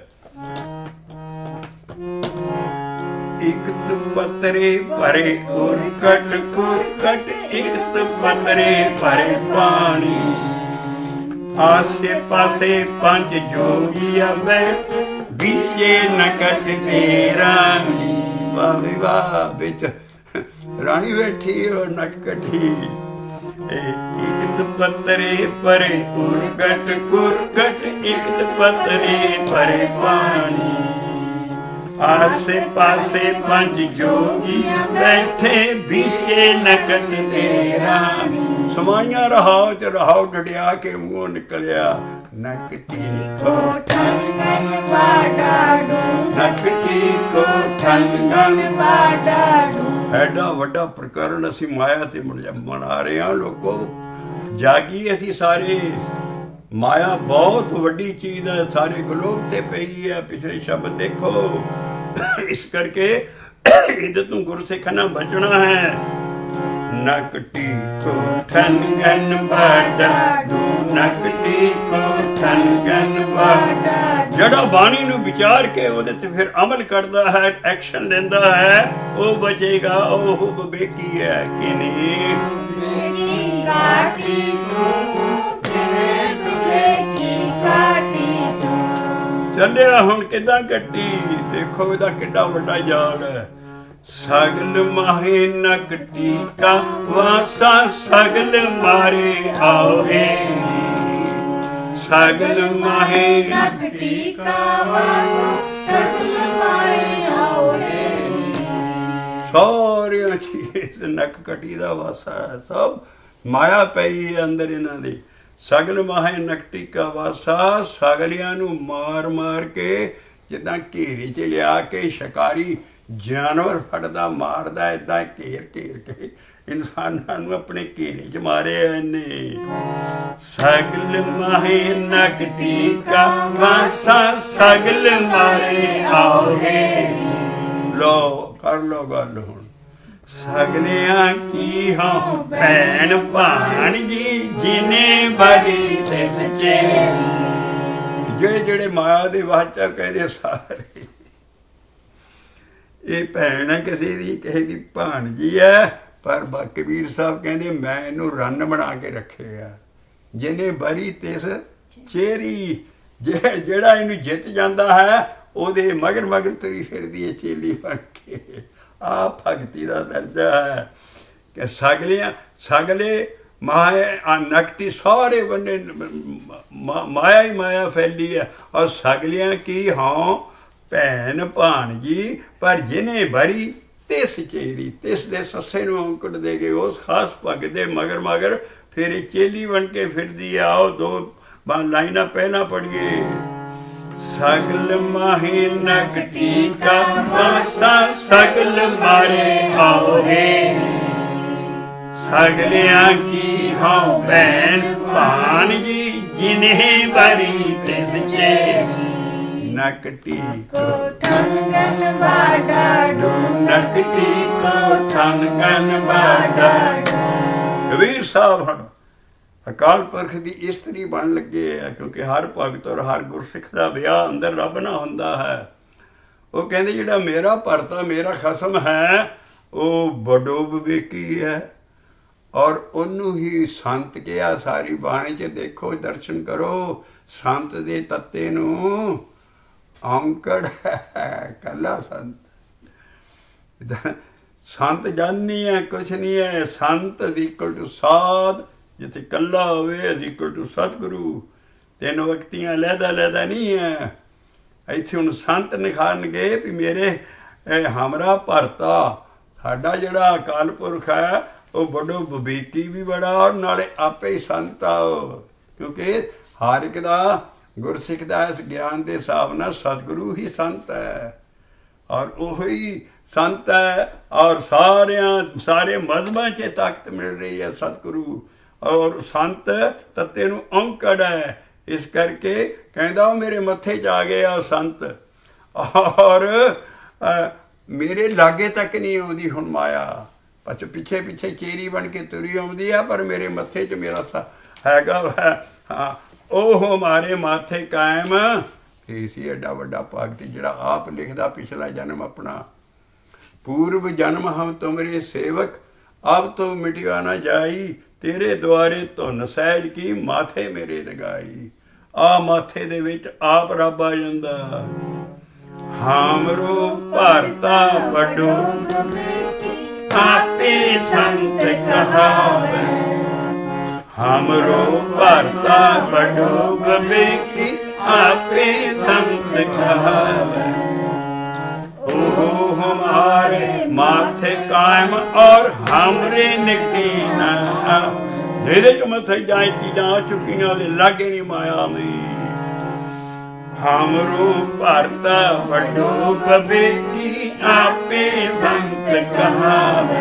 एक तपतरे भरे उरकट कुरकट एक तपतरे भरे पानी आसे पासे पंच जोगिया बैठ बीचे नकट दे रानी। वाह वाह बिच रानी बैठी और नक कटी एक तपतरे भरे उरकट कुरकट एक तपतरे भरे पानी आसे पासे पंच जोगी बैठे बीचे नकट दे रानी। समाइया रहाओ च रहाओ डडिया के मुंह निकलिया नकटी को ठंगन बाड़ा ढू नकटी को ठंगन बाड़ा ढू। ਐਡਾ ਵੱਡਾ ਪ੍ਰਕਰਨ ਅਸੀਂ ਮਾਇਆ ਤੇ ਮਨਾ ਰਹੇ ਹਾਂ ਲੋਕੋ ਜਾਗੀ ਅਸੀਂ ਸਾਰੇ। ਮਾਇਆ ਬਹੁਤ ਵੱਡੀ ਚੀਜ਼ ਹੈ ਸਾਰੇ ਗਲੋਬ ਤੇ ਪਈ ਹੈ। ਪਿਛਲੇ ਸ਼ਬਦ ਦੇਖੋ ਇਸ ਕਰਕੇ ਇਹਦੇ ਤੋਂ ਗੁਰਸਿੱਖ ਨਾ ਬਚਣਾ ਹੈ। ਨਕਟੀ ਕੋ ਠੰਗਨ ਬਾੜਾ ਢੂ ਨਕਟੀ ਕੋ ਠੰਗਨ ਬਾੜਾ। ਜਿਹੜਾ ਬਾਣੀ ਨੂੰ ਵਿਚਾਰ ਕੇ ਉਹਦੇ ਤੇ ਫਿਰ ਅਮਲ ਕਰਦਾ ਹੈ ਐਕਸ਼ਨ ਲੈਂਦਾ ਹੈ ਉਹ ਬਚੇਗਾ ਉਹ ਵਿਵੇਕੀ ਹੈ ਕਿ ਨਹੀਂ। ਵਿਵੇਕੀ ਕਾਟੀ ਤੂੰ ਕਿਵੇਂ ਵਿਵੇਕੀ ਕਾਟੀ ਤੂੰ। ਚੱਲਿਆ ਹੁਣ ਕਿੱਦਾਂ ਕੱਟੀ ਦੇਖੋ ਇਹਦਾ ਕਿੱਡਾ ਵੱਡਾ ਜਾਲ ਹੈ। सगल माहे नकटी का वासा सगल मारे आओ सगल माहे नकटी का वासा सगल मारे आओ सारे चीज नक कटी दा वासा है सब माया पई अंदर इन्हां दी। सगल माहे नकटी का वासा सगलियां नू मार मार के जिद्दां घेरे च लिया के शिकारी ਜਾਨਵਰ ਫੜਦਾ ਮਾਰਦਾ ਏਦਾਂ ਘੇਰ ਘੇਰ ਕੇ ਇਨਸਾਨਾਂ ਨੂੰ ਆਪਣੇ ਘੇਰੇ 'ਚ ਮਾਰਿਆ ਇਹਨੇ। ਸਗਲ ਮਾਹੇ ਨਕ ਟੀਕਾ ਵਾਸਾ ਸਗਲ ਮਾਰੇ ਆਓਗੇ। ਲੋ ਕਰ ਲੋ ਗੱਲ ਹੁਣ। ਸਗਲਿਆਂ ਕੀ ਹਾਂ ਭੈਣ ਭਾਣ ਜੀ ਜਿਨੇ ਬਰੀ ਤੇ ਸੱਚੇ। ਜਿਹੜੇ ਜਿਹੜੇ ਮਾਇਆ ਦੇ ਵਾਚਾ ਕਹਿੰਦੇ ਸਾਰੇ ਇਹ ਭੈਣ ਹੈ ਕਿਸੇ ਦੀ, ਕਿਸੇ ਦੀ ਭਾਣਜੀ ਹੈ। ਪਰ ਕਬੀਰ ਸਾਹਿਬ ਕਹਿੰਦੇ ਮੈਂ ਇਹਨੂੰ ਰੰਨ ਬਣਾ ਕੇ ਰੱਖਿਆ। ਜਿਹਨੇ ਬਰੀ ਤਿਸ ਚੇਰੀ, ਜਿਹੜਾ ਇਹਨੂੰ ਜਿੱਤ ਜਾਂਦਾ ਹੈ ਉਹਦੇ ਮਗਰ ਮਗਰ ਤੁਰੀ ਫਿਰਦੀ ਹੈ ਚੇਲੀ ਬਣ ਕੇ। ਆ ਭਗਤੀ ਦਾ ਦਰਜਾ ਹੈ ਕਿ ਸਗਲਿਆਂ ਸਗਲੇ ਮਾਇਆ ਨਕਟੀ ਸਾਰੇ ਬੰਨੇ ਮਾਇਆ ਹੀ ਮਾਇਆ ਫੈਲੀ ਹੈ। ਔਰ ਸਗਲਿਆਂ ਕੀ ਹਾਂ ਭੈਣ ਭਾਣਜੀ ਪਰ ਜਿਹਨੇ ਬਰੀ ਤਿਸ ਚੇਰੀ। ਤਿਸ ਦੇ ਸੱਸੇ ਨੂੰ ਔਂਕੜ ਦੇ ਕੇ ਉਸ ਖਾਸ ਭਗਤ ਦੇ ਮਗਰ ਮਗਰ ਫਿਰ ਇਹ ਚੇਲੀ ਬਣ ਕੇ ਫਿਰਦੀ। ਆਓ ਦੋ ਲਾਈਨਾਂ ਪਹਿਲਾਂ ਪੜ੍ਹੀਏ। ਸਗਲ ਮਾਹੇ ਨਕ ਟੀਕਾ ਵਾਸਾ ਸਗਲ ਮਾਰੇ ਆਓਗੇ। ਸਗਲਿਆਂ ਕੀ ਹਾਂ ਭੈਣ ਭਾਣਜੀ ਜਿਨੇ ਬਰੀ ਤਿਸ ਚੇਰੀ। ਨਕ ਟੀਕੋ ਠੰਗਨ ਬਾਡਾ ਡੂ ਨਕ ਟੀਕੋ ਠੰਗਨ ਬਾਡਾ ਡੂ। ਕਬੀਰ ਸਾਹਿਬ ਹਨ ਅਕਾਲ ਪੁਰਖ ਦੀ ਇਸਤਰੀ ਬਣ ਲੱਗੇ ਆ ਕਿਉਂਕਿ ਹਰ ਭਗਤ ਔਰ ਹਰ ਗੁਰਸਿੱਖ ਦਾ ਵਿਆਹ ਅੰਦਰ ਰੱਬ ਨਾਲ ਹੁੰਦਾ ਹੈ। ਉਹ ਕਹਿੰਦੇ ਜਿਹੜਾ ਮੇਰਾ ਭਰਤਾ ਮੇਰਾ ਖਸਮ ਹੈ ਉਹ ਬੜੋ ਵਿਵੇਕੀ ਹੈ ਔਰ ਉਹਨੂੰ ਹੀ ਸੰਤ ਕਿਹਾ। ਸਾਰੀ ਬਾਣੀ 'ਚ ਦੇਖੋ ਦਰਸ਼ਨ ਕਰੋ ਸੰਤ ਦੇ ਤੱਤੇ ਨੂੰ ਔਂਕੜ ਹੈ ਕੱਲਾ ਸੰਤ। ਸੰਤ ਜਾਨੀ ਹੈ ਕੁਛ ਨਹੀਂ ਹੈ। ਸੰਤ ਇਜ਼ ਇਕੁਅਲ ਟੂ ਸਾਧ। ਜਿੱਥੇ ਕੱਲਾ ਹੋਵੇ ਇਜ਼ ਇਕੁਅਲ ਟੂ ਸਤਿਗੁਰੂ। ਤਿੰਨ ਵਕਤੀਆਂ ਲਹਿਦਾ ਲਹਿਦਾ ਨਹੀਂ ਹੈ। ਇੱਥੇ ਹੁਣ ਸੰਤ ਨਿਖਾਰਨਗੇ ਵੀ ਮੇਰੇ ਹਮਰਾ ਭਰਤਾ ਸਾਡਾ ਜਿਹੜਾ ਅਕਾਲ ਪੁਰਖ ਹੈ ਉਹ ਬੜੋ ਵਿਵੇਕੀ ਵੀ ਬੜਾ ਔਰ ਨਾਲੇ ਆਪੇ ਹੀ ਸੰਤ ਆ। ਕਿਉਂਕਿ ਹਰ ਇੱਕ ਦਾ ਗੁਰਸਿੱਖ ਦਾ ਇਸ ਗਿਆਨ ਦੇ ਹਿਸਾਬ ਨਾਲ ਸਤਿਗੁਰੂ ਹੀ ਸੰਤ ਹੈ ਔਰ ਉਹੀ ਸੰਤ ਹੈ। ਔਰ ਸਾਰਿਆਂ ਸਾਰੇ ਮਜ਼ਹਬਾਂ 'ਚ ਤਾਕਤ ਮਿਲ ਰਹੀ ਹੈ ਸਤਿਗੁਰੂ ਔਰ ਸੰਤ ਤੱਤੇ ਨੂੰ ਔਂਕੜ ਹੈ। ਇਸ ਕਰਕੇ ਕਹਿੰਦਾ ਉਹ ਮੇਰੇ ਮੱਥੇ 'ਚ ਆ ਗਿਆ ਸੰਤ ਔਰ ਮੇਰੇ ਲਾਗੇ ਤੱਕ ਨਹੀਂ ਆਉਂਦੀ ਹੁਣ ਮਾਇਆ। ਪਛ ਪਿੱਛੇ ਪਿੱਛੇ ਚੇਰੀ ਬਣ ਕੇ ਤੁਰੀ ਆਉਂਦੀ ਆ ਪਰ ਮੇਰੇ ਮੱਥੇ 'ਚ ਮੇਰਾ ਹੈਗਾ ਹਾਂ ਉਹ ਹਮਾਰੇ ਮਾਥੇ ਕਾਇਮ। ਇਹ ਸੀ ਐਡਾ ਵੱਡਾ ਭਗਤ ਜਿਹੜਾ ਆਪ ਲਿਖਦਾ ਪਿਛਲਾ ਜਨਮ ਆਪਣਾ। पूर्व जन्म हम तुमरे सेवक अब तो मिटिया न जाई तेरे द्वारे धुन सहज की माथे मेरे लगाई। आ माथे दे विच आप रब आ जांदा। हमरो भरता वड्डो आपे संत कहावे। हमरो भरता वड्डो विवेकी आपे संत कहावे। ओ हमारे माथे कायम और हमरे निकटी ना। ਜਿਹਦੇ ਚ ਮੱਥੇ ਜਾਏ ਚੀਜ਼ਾਂ ਆ ਚੁੱਕੀਆਂ ਉਹਦੇ ਲਾਗੇ ਨਹੀਂ ਮਾਇਆ ਮੀ। हमरो भरता वड्डो विवेकी आपे संत कहावे।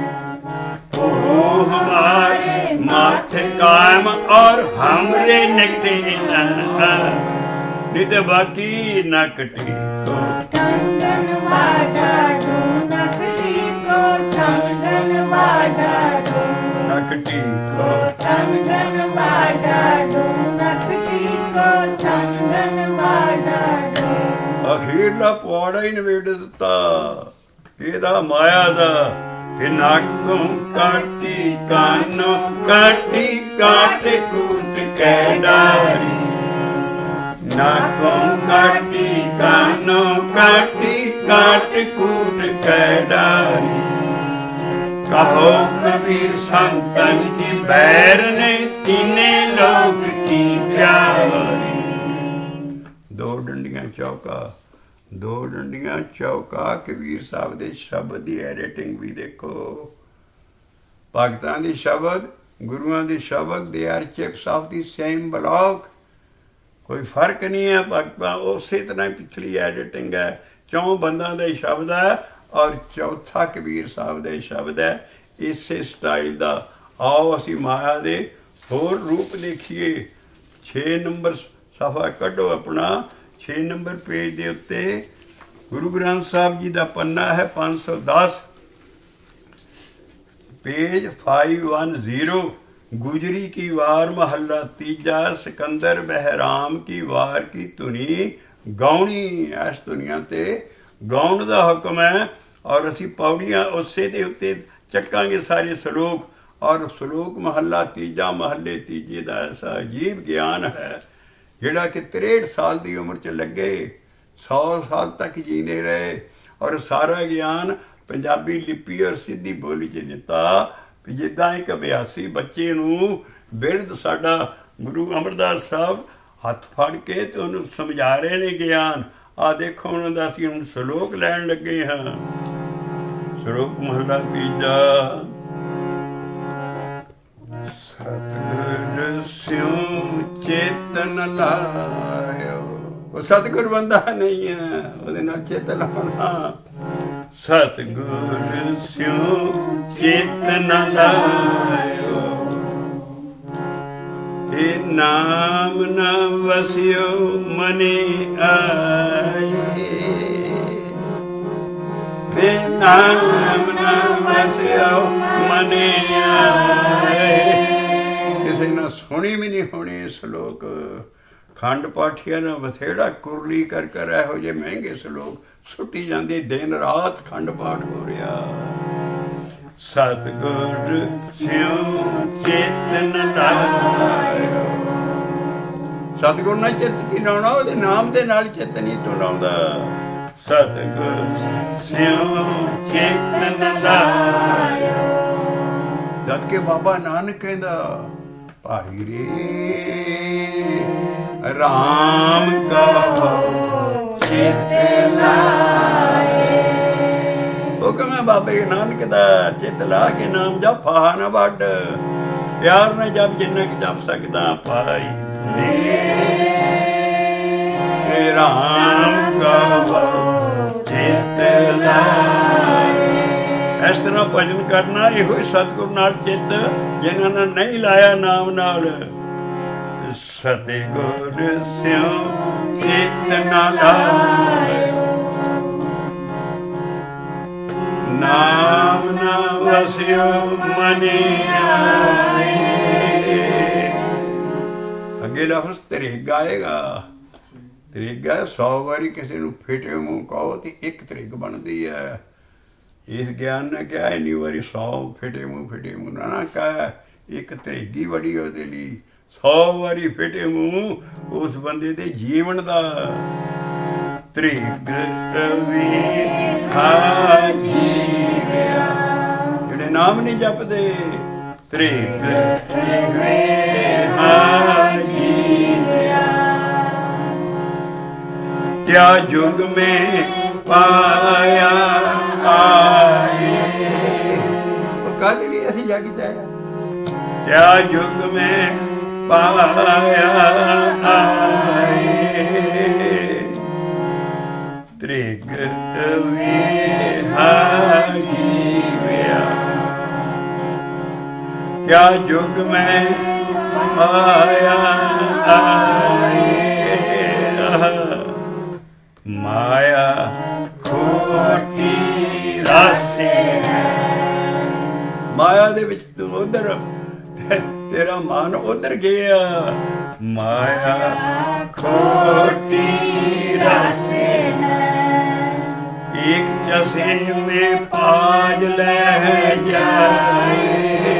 ओ हमारे माथे कायम और हमरे निकटे ना। नहीं तो बाकी न कटी तो ठंगन वाडा डू नकटी को ठंगन वाडा डू नकटी को ठंगन वाडा डू नकटी को ठंगन वाडा डू। अखीरला पौड़ा ही नवेड़ दिता ਇਹਦਾ ਮਾਇਆ ਦਾ। ਕਿ ਨਾਕੋਂ ਕਾਟੀ ਕਾਨੋਂ ਕਾਟੀ ਕਾਟ ਕੂਟ ਕੇ ਡਾਰੀ। नाकों काटी कानों काटी काट कूट के डारी। कहो कबीर संतन की बैर ने तीने लोग की प्यारी। दो डंडियां चौका दो डंडियां चौका कबीर साहब दे शब्द की एडिटिंग भी देखो। भगतां दी शब्द गुरुआं दी शब्द they are chips off the same block. कोई फर्क नहीं है। भगवान उस तरह पिछली एडिटिंग है चौं बंदा दे शब्द है और चौथा कबीर साहब दे शब्द है। इसे स्टाइल का आओ असी माया दे होर रूप देखिए। छे नंबर सफ़ा कढ़ो अपना, छे नंबर पेज के उत्ते गुरु ग्रंथ साहब जी का पन्ना है पाँच सौ दस, पेज फाइव वन जीरो। गुजरी की वार महला तीजा, सिकंदर बहराम की वार की धुनी गाउणी। इस दुनिया ते गाउण का हुक्म है और असी पौड़ियां उसे दे उत्ते चक्कांगे सारे सलोक। और सलोक महला तीजा महले तीजे का ऐसा अजीब ज्ञान है जिहड़ा कि तिरसठ साल की उम्र च लगे, सौ साल तक जीने रहे और सारा ज्ञान पंजाबी लिपि और सीधी बोली च दिता। जिद्दां एक अभ्यासी बच्चे नूं बिरध साडा गुरु अमरदास साहब हथ फड़ के ते उन्हें समझा रहे ने ज्ञान। आ देखो उन्होंने दा असीं हुण सलोक लैण लगे हाँ। सलोक महला तीजा। सतगुर स्यों चेतन लायो। वो सतगुर बंदा नहीं है, ਉਹਦੇ ਨਾਲ ਚੇਤਨ ਲਾਉਣਾ। सतगुर स्यों चेतन लायो, ए नाम न वसियो मने आए। ए नाम न वसियो मने आए। किसी ने सुनी भी नहीं होनी सलोक। खंड पाठिया ने बथेड़ा कुरली कर कर इहो जे महंगे सलोक सुटी जाती, दिन रात खंड पाठ हो रहा। सतगुर स्यों चेतन लायो। सतगुर ने चित्त की लाउणा, ਉਹਦੇ नाम दे नाल चित्त नहीं तू लाउंदा। सतगुर स्यों चेतन लायो। जद के बाबा नानक कहंदा भाई रे राम कहो चित लाए। हुक्म है बाबे नानक दा चित ला के नाम जप, फाहा ना वड प्यार न जप जिन्ना कि जप सकदा पाई रे राम कहो चित लाए। इस तरह भजन करना इहो सतगुर नाल चित जिन्हां ने नहीं लाया नाम नाल। सतगुर स्यों चित न लायो, नाम न वसियो मने आए। अगे लफ्ज त्रिग आएगा। त्रिग है सौ बारी किसी नूं फिटे मूँह कहो तो एक त्रिग बनती है। इस ज्ञान ने क्या इन्नी बारी सौ फिटे मूँह फिटे मूँह ना ना कहा, एक त्रिग ही बड़ी ਉਹਦੇ ਲਈ। सौ वारी फिटे मूँह उस बंदे दे जीवन दा। त्रिग हा जीविया जिहड़े नाम नहीं जपदे। त्रिग हा जीविया क्या जुग में पाया आए। वो काहदे लिए असीं जग च आए, क्या जुग में पाया आए। त्रिग हा जीविया क्या जुग में पाया आए। माया खोटी रासे। माया दे विच तू उधर तेरा मन उधर गया। माया खोटी रासे एक चसे में पाज ले जाए।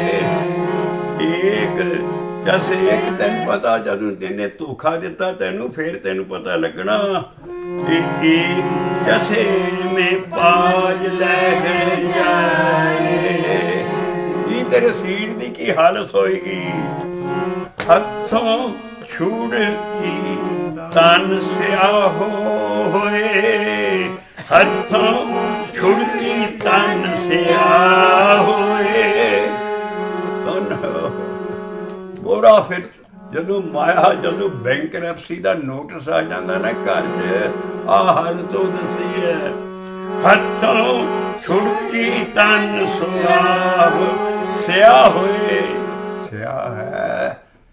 एक जैसे एक तेन पता जदों तेने धोखा दिता तेनू फिर तेनू पता लगना। एक जैसे में पाज ले जाए। की तेरे सीर दी की हालत होएगी। हथों छूड़ की तन स्याह होए। हथों छुड़ की तन स्याह होए। तन बोरा फिर जदों माया जदों बैंकरप्सी दा नोटिस आ जांदा ना घर च आहर तो दसिए हथों छुड़की तन सुराब सिया होए सिया है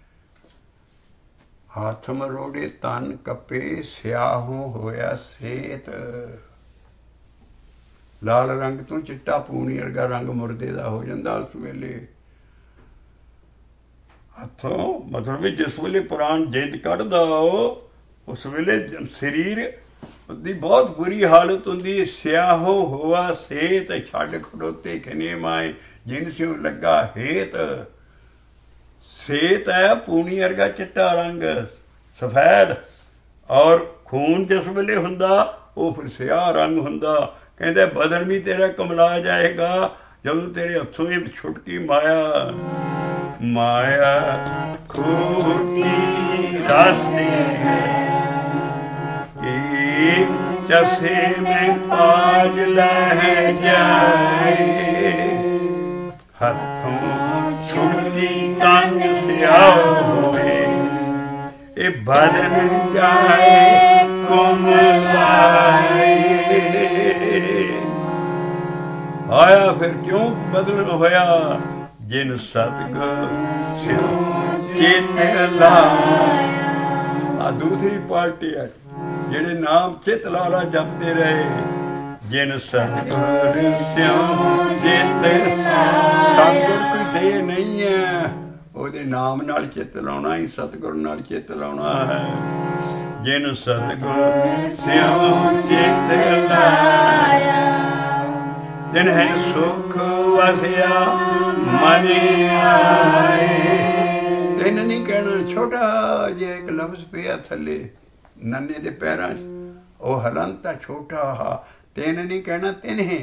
हाथ मरोड़े तन कपे सियाहों होया सेत लाल रंग तो चिट्टा पूनी वर्गा रंग मुर्दे दा हो जांदा उस वेले हथों मतलब भी जिस वेले पुराण जिंद कढ़दा उस वेले शरीर दी बहुत बुरी हालत हुंदी सियाहो होआ सेत छड़ खड़ोते खने माए जिन स्यों लगा हेत सेत है पूनी वर्गा चिट्टा रंग सफेद और खून जिस वेले हुंदा वो फिर सियाह रंग हुंदा कहते बदन भी तेरा कमला जाएगा जब तेरे हथों ही छुटकी माया माया खूटी रास्ते एक चसे में पाज लह जाए हथों छुटकी तन सियाह होए ए बदन जाए कुमलाए आया फिर क्यों बदल होया जिन सतगुर चित लाया आ दूसरी पार्टी है जेड़े नाम चित लाला जपते रहे जिन सतगुर स्यों चित सतगुर कोई दे नहीं है ਉਹਦੇ ਨਾਮ ਨਾਲ ਚਿੱਤ ਲਾਉਣਾ ਹੀ ਸਤਿਗੁਰ ਨਾਲ ਚਿੱਤ ਲਾਉਣਾ ਹੈ ਜਿਨ ਸਤਿਗੁਰ ਸਿਉ ਚਿੱਤ ਲਾਇਆ ਜਿਨ ਹੈ ਸੁਖ ਵਸਿਆ ਮਨ ਆਏ ਤਿੰਨ ਨਹੀਂ ਕਹਿਣਾ ਛੋਟਾ ਜਿਹਾ ਇੱਕ ਲਫ਼ਜ਼ ਪਿਆ ਥੱਲੇ ਨੰਨੇ ਦੇ ਪੈਰਾਂ 'ਚ ਉਹ ਹਲੰਤਾ ਛੋਟਾ ਹਾ ਤਿੰਨ ਨਹੀਂ ਕਹਿਣਾ ਤਿੰਨ ਹੈ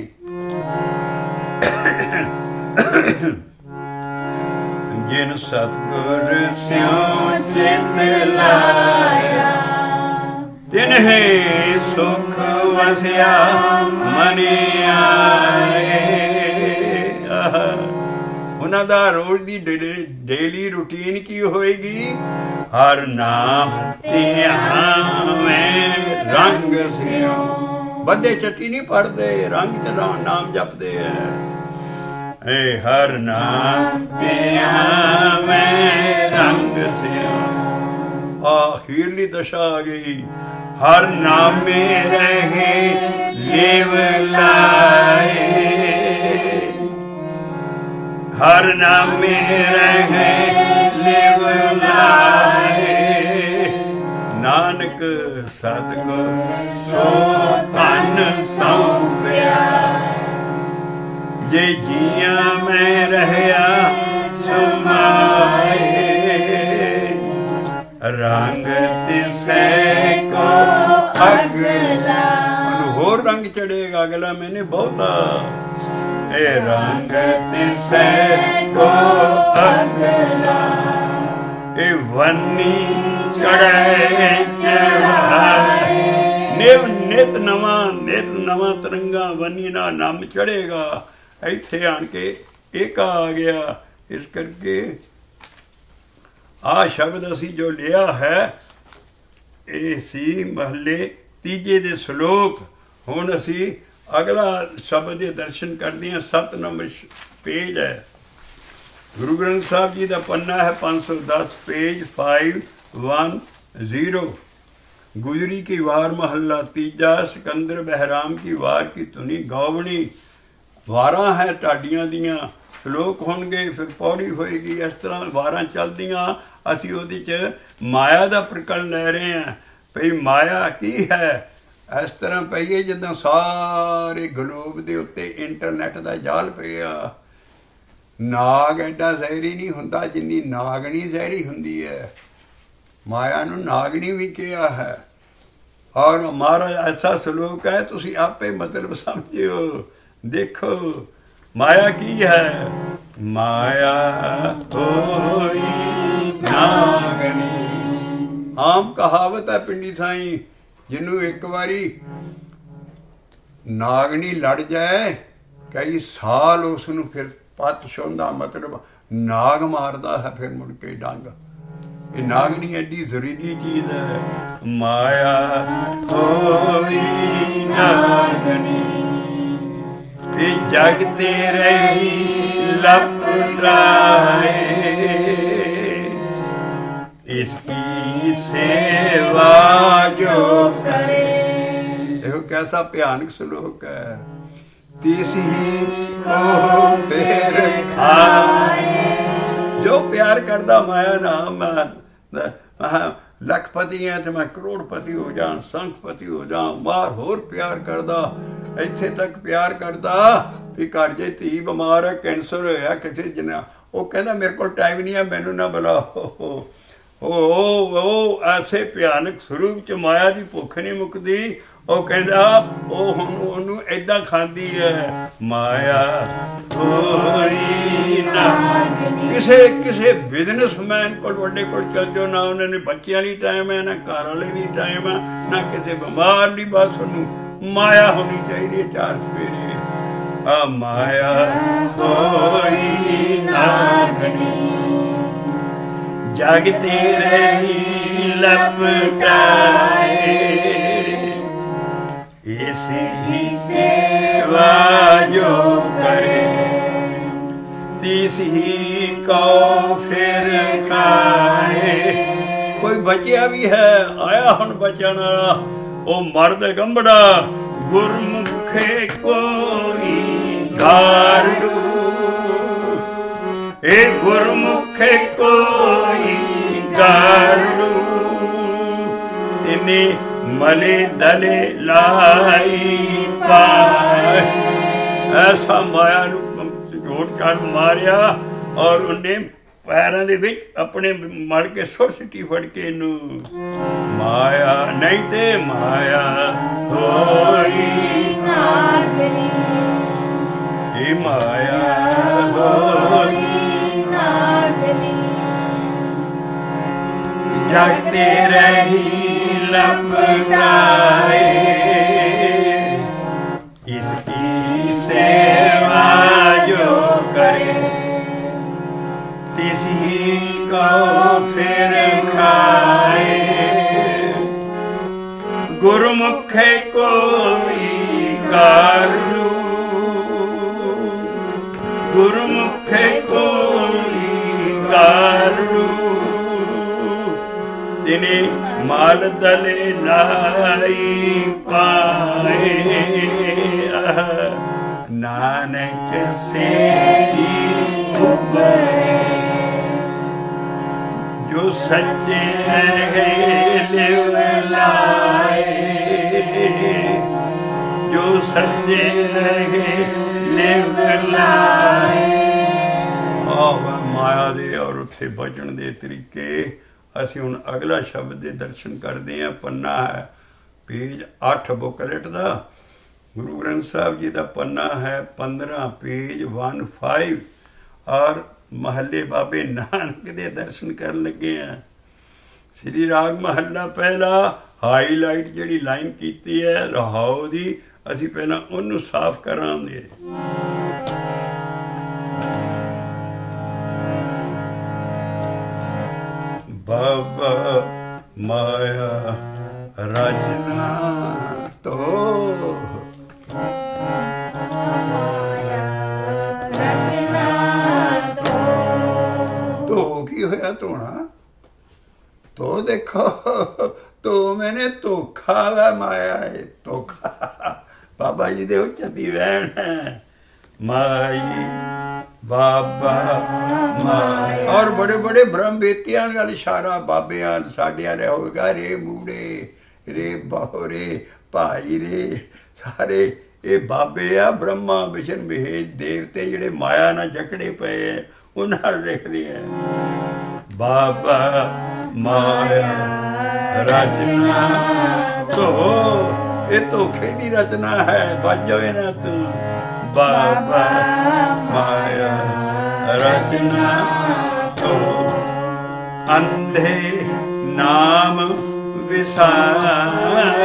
जिन सतगुर स्यों चित लाया तिन्हे सुख वसिया मन आए उन्हां दा रोज दी डेली रूटीन की होएगी हर नाम धियावे रंग स्यों बदे चट्टी नहीं पढ़दे रंग च नाम जपदे है ए हर नाम पिया में रंग से आखिरली दशा आ गई हर नाम में रहे लेव लाए हर नाम में रहे लेव लाए नानक सतगुर सो तन सौंपया जे जिया में रहया समाए रंग तिसे को अगला होर रंग चढ़ेगा अगला मैंने बहुता ए रंग तिसे को अगला ए वन्नी चढ़े चढ़ाए निव नित नवा नित नवा तरंगा वन्नी ना नम चढ़ेगा ਇੱਥੇ ਆਣ ਕੇ ਏਕਾ ਆ ਗਿਆ ਇਸ ਕਰਕੇ ਆ ਸ਼ਬਦ ਅਸੀਂ ਜੋ ਲਿਆ ਹੈ ਇਹ ਸੀ ਮਹੱਲੇ ਤੀਜੇ ਦੇ ਸ਼ਲੋਕ ਹੁਣ ਅਸੀਂ ਅਗਲਾ ਸ਼ਬਦ ਦੇ ਦਰਸ਼ਨ ਕਰਦੇ ਹਾਂ ਸੱਤ ਨੰਬਰ ਪੇਜ ਹੈ ਗੁਰੂ ਗ੍ਰੰਥ ਸਾਹਿਬ ਜੀ ਦਾ ਪੰਨਾ ਹੈ ਪੰਜ ਸੌ ਦਸ पेज फाइव वन जीरो गुजरी की वार महल्ला तीजा सिकंदर बहराम की वार की धुनी गौवणी ਵਾਰਾਂ ਹੈ ਢਾਡੀਆਂ ਦੀਆਂ ਸ਼ਲੋਕ ਹੋਣਗੇ ਫਿਰ ਪੌੜੀ ਹੋਏਗੀ ਇਸ ਤਰ੍ਹਾਂ ਵਾਰਾਂ ਚੱਲਦੀਆਂ ਅਸੀਂ ਉਹਦੇ 'ਚ ਮਾਇਆ ਦਾ ਪ੍ਰਕਰਨ ਲੈ ਰਹੇ ਹਾਂ ਭਈ ਮਾਇਆ ਕੀ ਹੈ ਇਸ ਤਰ੍ਹਾਂ ਪਈਏ ਜਿੱਦਾਂ ਸਾਰੇ ਗਲੋਬ ਦੇ ਉੱਤੇ ਇੰਟਰਨੈਟ ਦਾ ਜਾਲ ਪਿਆ ਨਾਗ ਐਡਾ ਜ਼ਹਿਰੀ ਨਹੀਂ ਹੁੰਦਾ ਜਿੰਨੀ ਨਾਗਣੀ ਜ਼ਹਿਰੀ ਹੁੰਦੀ ਹੈ ਮਾਇਆ ਨੂੰ ਨਾਗਣੀ ਵੀ ਕਿਹਾ ਹੈ ਔਰ ਮਹਾਰਾਜ ਐਸਾ ਸ਼ਲੋਕ ਹੈ ਤੁਸੀਂ ਆਪੇ ਮਤਲਬ ਸਮਝਿਓ देखो माया की है माया होई नागनी आम कहावत है पिंडी साई जिन्हों एक बारी नागनी लड़ जाए कई साल उसनू फिर पत छुंदा मतलब नाग मारदा है फिर मुड़ के डंग ये नागनी एडी जहरीली चीज है। माया होई नागनी ये जगते रही लपटाए, इसकी सेवा जो करे। देखो कैसा भयानक श्लोक है। तीसी को फिर खाए, जो प्यार करदा माया नाम मैं लखपति है तो मैं करोड़पति हो जा, संखपति हो जा, मार होर प्यार करदा, इत्थे तक प्यार करदा भी घर जे धी बीमार है, कैंसर होया किसी जना, वो कहता मेरे को टाइम नहीं है, मैनू ना बुलाओ। ओ ओ ऐसे भयानक स्वरूप च माया की भुख नहीं मुकदी। ਉਹ ਕਹਿੰਦਾ ਉਹ ਹੁਣ ਉਹਨੂੰ ਏਦਾਂ ਖਾਂਦੀ ਹੈ ਮਾਇਆ ਹੋਈ ਨਾ। ਕਿਸੇ ਕਿਸੇ ਬਿਜ਼ਨਸਮੈਨ ਕੋਲ ਵੱਡੇ ਕੋਲ ਚੱਲ ਜਾਓ ਨਾ, ਉਹਨਾਂ ਨੇ ਬੱਚਿਆਂ ਲਈ ਟਾਈਮ ਹੈ, ਨਾ ਘਰ ਵਾਲੇ ਲਈ ਟਾਈਮ ਹੈ, ਨਾ ਕਿਸੇ ਬਿਮਾਰ ਲਈ, ਬਸ ਉਹਨੂੰ ਮਾਇਆ ਹੋਣੀ ਚਾਹੀਦੀ ਹੈ ਚਾਰ ਸਵੇਰੇ। ਆ ਮਾਇਆ ਹੋਈ ਨਾਗਣੀ ਜਗਤੇ ਰਹੀ ਲਪਟਾਏ, इसी सेवा जो करे, तीसी को फिर खाए। कोई बचिया भी है, आया हुण बचन वाला, ओ मर्द गंबड़ा गुरमुखे कोई गारडू, ए गुरमुखे कोई गारडू, तिने मले दले लाई पाए। ऐसा माया झोट चाट मारिया और उन्हें पैरों के विच अपने मल के सुट सिटी फड़ के नू। माया नहीं ते माया होई नागनी, ये माया होई नागनी जगते रही लपटाए, इसकी सेवा जो करे, तिसी को फिर खाए। गुरमुखे कोई गारडू, गुरमुखे कोई गारडू, तिने माल दले लाई पाए। नानक से उबरे जो सच्चे रहे लिव लाए, जो सच्चे रहे लिव लाए। माया दे और उत्थे बचन दे तरीके ਅਸੀਂ ਹੁਣ ਅਗਲਾ ਸ਼ਬਦ ਦੇ ਦਰਸ਼ਨ ਕਰਦੇ ਹਾਂ। ਪੰਨਾ ਹੈ ਪੇਜ ਅੱਠ ਬੁਕਲੇਟ ਦਾ, ਗੁਰੂ ਗ੍ਰੰਥ ਸਾਹਿਬ ਜੀ ਦਾ ਪੰਨਾ ਹੈ ਪੰਦਰਾਂ ਪੇਜ ਵਨ ਫਾਈਵ, ਔਰ ਮਹੱਲੇ ਬਾਬੇ ਨਾਨਕ ਦੇ ਦਰਸ਼ਨ ਕਰਨ ਲੱਗੇ ਹਾਂ। ਸ੍ਰੀ ਰਾਗ ਮਹੱਲਾ ਪਹਿਲਾ ਹਾਈਲਾਈਟ ਜਿਹੜੀ ਲਾਈਨ ਕੀਤੀ ਹੈ ਰਹਾਉ ਦੀ, ਅਸੀਂ ਪਹਿਲਾਂ ਉਹਨੂੰ ਸਾਫ਼ ਕਰਾਂਗੇ। बाबा माया रचना तो, रचना तो तो की होया धोना तो देखो तो मैंने धोखा वा माया है धोखा। बाबा जी दे चंदी वैन है माई बाबा माया, और बड़े बड़े ब्रह्म बेतियां वाल इशारा बाबियां साडियां ने होगा रे मूड़े रे बाहोरे भाई रे सारे ये बाबे आ ब्रह्मा विष्णु महेश देवते जिहड़े माया नाल जकड़े पे उन्हां नाल रख रहे हैं। बाबा माया रचना तो, ये धोखे दी रचना है, बच जावे ना तू। बाबा माया रचना तो, अंधे नाम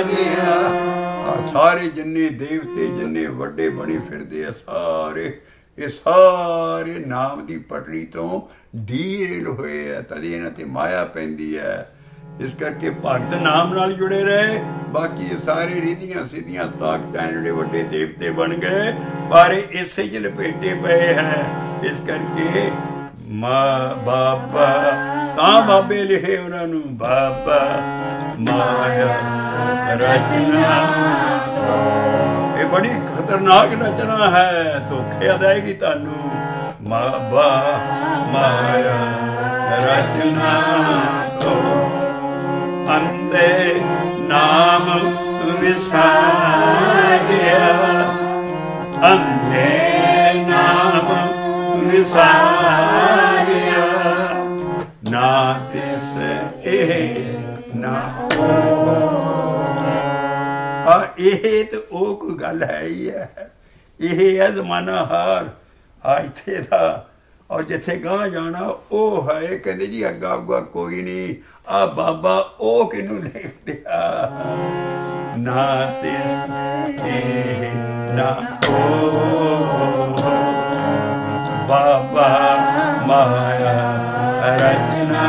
विसारिया। सारे जिन्ने देवते जिन्ने वड्डे बने फिरदे आ सारे ये सारे नाम की पटड़ी तो ढील हुए है, तदी इन्हां ते माया पैंदी है। इस करके भगत नाम नाल जुड़े रहे। बाकी ये सारे रिधियां सीधियां ताकतां जिहड़े वड्डे देवते बन गए पर इसे च लपेटे पे हैं। इस करके मां बाबा तां बाबे लिखे उन्होंने बाबा माया रचना। ये बड़ी खतरनाक रचना है, धोखे अदाएगी तानू। बाबा माया रचना तो अंधे नाम विसारिया, अंधे नाम विसारिया, ना तिस ए ना ओ। आ ਇਹ ਤੇ ਉਹ ਕੋਈ ਗੱਲ ਹੈ ਹੀ ਹੈ। ਇਹ ਹੈ ਜ਼ਮਾਨਾ ਹਾਰ ਆ ਇੱਥੇ ਦਾ। ਔਰ ਜਿੱਥੇ ਗਾਂਹ ਜਾਣਾ ਉਹ ਹੈ ਕਹਿੰਦੇ ਜੀ ਅੱਗਾ ਅੱਗਾ ਕੋਈ ਨਹੀਂ। ਆ ਬਾਬਾ ਉਹ ਕਿਹਨੂੰ ਦੇਖ ਰਿਹਾ। ਨਾ ਤਿਸ ਇਹ ਨਾ ਉਹ ਬਾਬਾ ਮਾਇਆ ਰਚਨਾ।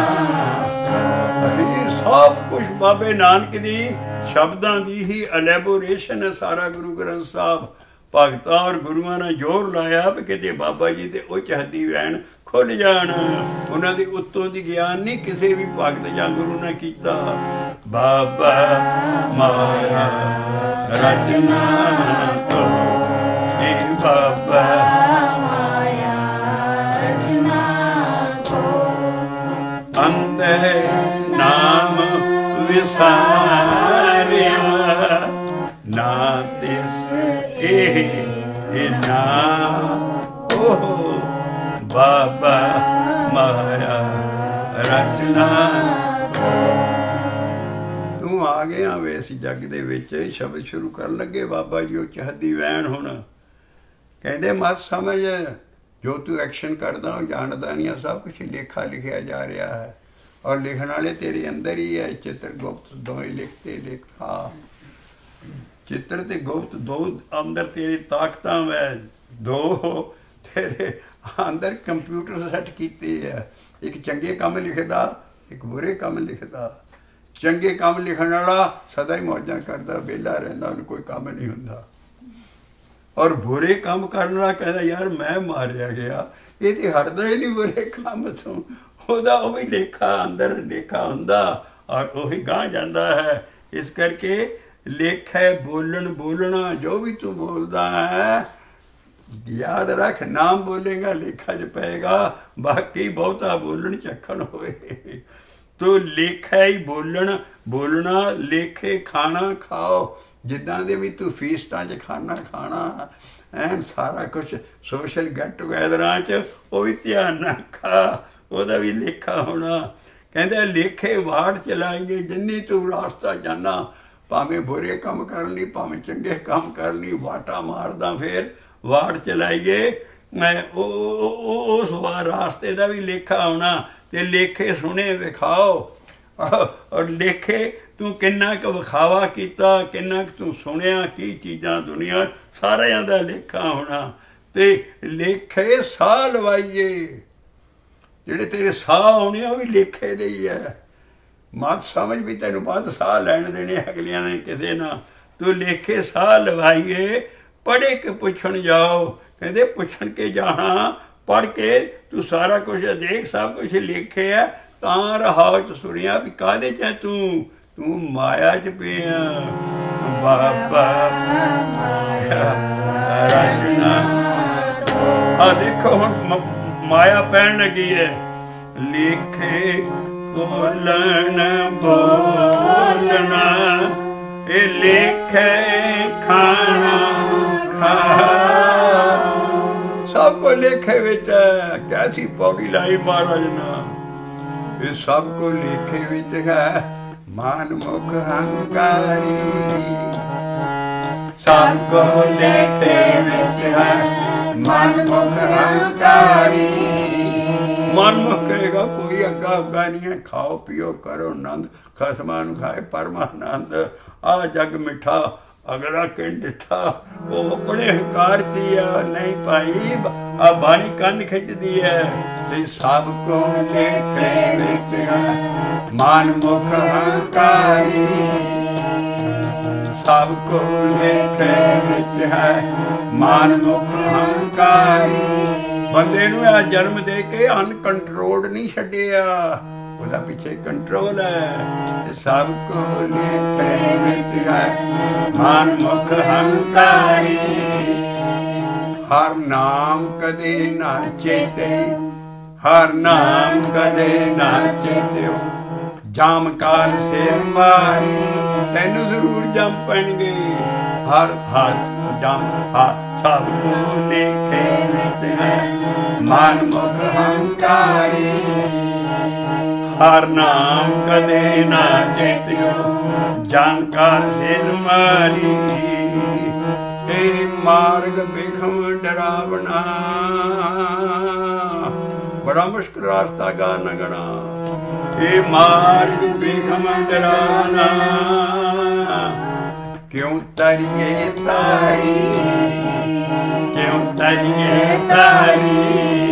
ਸਭ ਕੁਛ ਬਾਬੇ ਨਾਨਕ ਦੀ शब्दां दी ही एलैबोरेशन है सारा। गुरु ग्रंथ साहब भगतां और गुरुआं ने जोर लाया भी किते बाबा जी दे उच्च हदी वैन खुल जाण। उन्हां दे उत्तों दी ज्ञान नहीं किसी भी भगत जां गुरु ने कीता। बाबा माया रचना तो ए बाबा माया रचना तो अंधे नाम विसारिया, ना तिस ए ना ओ बाबा माया रचना। तू आ गया वे इस जग दे विच शब्द शुरू कर लगे। बाबा जी उच्च हदी वैन हुण कहंदे मत समझ जो तू एक्शन करदा जानदा नहीं। सब कुछ लेखा लिखिया जा रहा है और लिखने वाले तेरे अंदर ही है। चित्रगुप्त दो ही लिखते लिखा चित्र ते गुप्त दो अंदर तेरी ताकतां वै दो तेरे अंदर कंप्यूटर सैट कीते है। एक चंगे काम लिखदा एक बुरे काम लिखदा। चंगे काम लिखण वाला सदा ही मौजां करदा बेला रहिंदा उन्हें कोई काम नहीं हुंदा। और बुरे काम करने वाला कहदा यार मैं मारिया गया। ये तो हटदा ही नहीं बुरे काम तो। ਉਹਦਾ ਉਹ ਵੀ ਲੇਖਾ ਅੰਦਰ ਲੇਖਾ ਹੁੰਦਾ ਔਰ ਉਹੀ ਗਾਂਹ ਜਾਂਦਾ ਹੈ। ਇਸ ਕਰਕੇ ਲੇਖਾ ਬੋਲਣ ਬੋਲਣਾ ਜੋ ਵੀ ਤੂੰ ਬੋਲਦਾ ਹੈ ਯਾਦ ਰੱਖ ਨਾਮ ਬੋਲੇਗਾ ਲੇਖਾ 'ਚ ਪਏਗਾ। ਬਾਕੀ ਬਹੁਤਾ ਬੋਲਣ ਚੱਖਣ ਹੋਏ ਤੂੰ ਲੇਖਾ ਹੀ ਬੋਲਣ ਬੋਲਣਾ ਲੇਖੇ ਖਾਣਾ ਖਾਓ। ਜਿੱਦਾਂ ਦੇ ਵੀ ਤੂੰ ਫੀਸਟਾਂ 'ਚ ਖਾਣਾ ਖਾਣਾ ਐਨ ਸਾਰਾ ਕੁਛ ਸੋਸ਼ਲ ਗੈਟ ਟੂਗੈਦਰਾਂ 'ਚ ਉਹ ਵੀ ਧਿਆਨ ਨਾਲ ਖਾ। ਉਹਦਾ ਵੀ ਲੇਖਾ ਹੋਣਾ। ਕਹਿੰਦੇ ਲੇਖੇ ਵਾੜ ਚਲਾਏਂਗੇ ਜਿੰਨੀ ਤੂੰ ਰਾਸਤਾ ਜਾਣਾ। ਭਾਵੇਂ ਬੁਰੇ ਕੰਮ ਕਰ ਲਈ ਭਾਵੇਂ ਚੰਗੇ ਕੰਮ ਕਰ ਲਈ ਵਾਟਾ ਮਾਰਦਾ ਫਿਰ ਵਾੜ ਚਲਾਈਏ। ਮੈਂ ਉਹ ਉਸ ਵਾਰ ਰਾਸਤੇ ਦਾ ਵੀ ਲੇਖਾ ਹੋਣਾ। ਤੇ ਲੇਖੇ ਸੁਣੇ ਵਿਖਾਓ ਔਰ ਲੇਖੇ ਤੂੰ ਕਿੰਨਾ ਕੁ ਵਿਖਾਵਾ ਕੀਤਾ ਕਿੰਨਾ ਕੁ ਤੂੰ ਸੁਣਿਆ ਕੀ ਚੀਜ਼ਾਂ ਦੁਨੀਆ ਸਾਰਿਆਂ ਦਾ ਲੇਖਾ ਹੋਣਾ। ਤੇ ਲੇਖੇ ਸਾਹ ਲਵਾਈਏ ਜਿਹੜੇ ਤੇਰੇ ਸਾਹ ਆਉਣੇ ਉਹ ਵੀ ਲੇਖੇ ਦੇ ਹੀ ਹੈ। ਮਤ ਸਮਝ ਵੀ ਤੈਨੂੰ ਬਾਅਦ ਸਾਹ ਲੈਣ ਦੇਣੇ ਅਗਲਿਆਂ ਨੇ ਕਿਸੇ ਨਾਲ। ਤੂੰ ਲੇਖੇ ਸਾਹ ਲਵਾਈਏ ਪੜ੍ਹੇ ਕੇ ਪੁੱਛਣ ਜਾਓ। ਕਹਿੰਦੇ ਪੁੱਛਣ ਕੇ ਜਾਣਾ ਪੜ੍ਹ ਕੇ ਤੂੰ ਸਾਰਾ ਕੁਛ ਦੇਖ ਸਭ ਕੁਛ ਲੇਖੇ ਹੈ। ਤਾਂ ਰਹਾਉ ਚ ਸੁਣਿਆ ਵੀ ਕਾਹਦੇ ਚ ਤੂੰ ਤੂੰ ਮਾਇਆ ਚ ਪਿਆ। ਬਾਬਾ ਰਚਨਾ ਆ ਦੇਖੋ ਹੁਣ माया पैन लगी है। लिखे बोलन बोलना ए लिखे खाना खा सब को लेखे विच कैसी पौड़ी लाई महाराज ना। ये सब को लेखे विच है। मान मुख हंकारी सब को लेखे विच है। मन मुख हंकारी मन मुख कहेगा कोई अग्गा उग्गा नहीं है। खाओ पियो करो नंद खसमा नूं खाए परमानंद। आ जग मिठा अगला किन डिठा वो अपने हंकार ची नहीं भाई आ बाणी कंन खिंचदी है। ते सब को लेखे विच है मान मुख हंकारी, सब को लेखे विच है मान मुख हंकारी। बंदे नूं आ जन्म दे के अनकंट्रोल्ड नहीं छड्डिया, ਉਹਦਾ ਪਿੱਛੇ ਕੰਟਰੋਲ ਹੈ। ਸਭ ਕੋ ਲੇਖੇ ਵਿੱਚ ਹੈ ਮਨ ਮੁਖ ਹੰਕਾਰੀ, ਹਰ ਨਾਮ ਕਦੇ ਨਾ ਚੇਤੇ, ਹਰ ਨਾਮ ਕਦੇ ਨਾ ਚੇਤਿਓ। ਜਾਮ ਕਾਲ ਸਿਰ ਮਾਰੀ ਤੈਨੂੰ ਜ਼ਰੂਰ ਜੰਮ ਪੈਣਗੇ, ਹਰ ਹਰ ਜੰਮ ਹਰ। ਸਭ ਕੋ ਲੇਖੇ ਵਿੱਚ ਹੈ ਮਨ ਮੁਖ ਹੰਕਾਰੀ, हर नाम कदे ना चेत्यो जानकार सिर मारी। तेरे मार्ग बिखम डरावना, बड़ा मुश्किल रास्ता गा नगना। ये मार्ग बिखम डरावना क्यों तरिए तारी, क्यों तरिए तारी।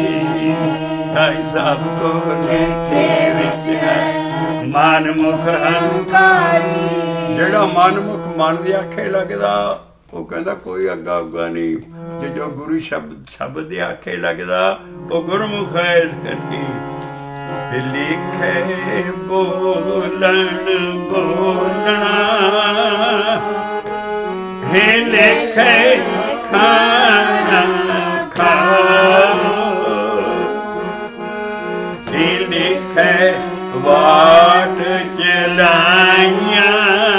सब को लेखे विच है मन मुख हंकारी। जेड़ा मन मुख मन दे आखे लगदा वो कहंदा कोई अग्गा उग्गा नहीं, जे जो गुरु शब्द शब्द दे आखे लगदा वो गुरमुख है। इस करके लिखे बोलन बोलना, हे लिखे खाना खाओ, लिखे वाट चलाइया,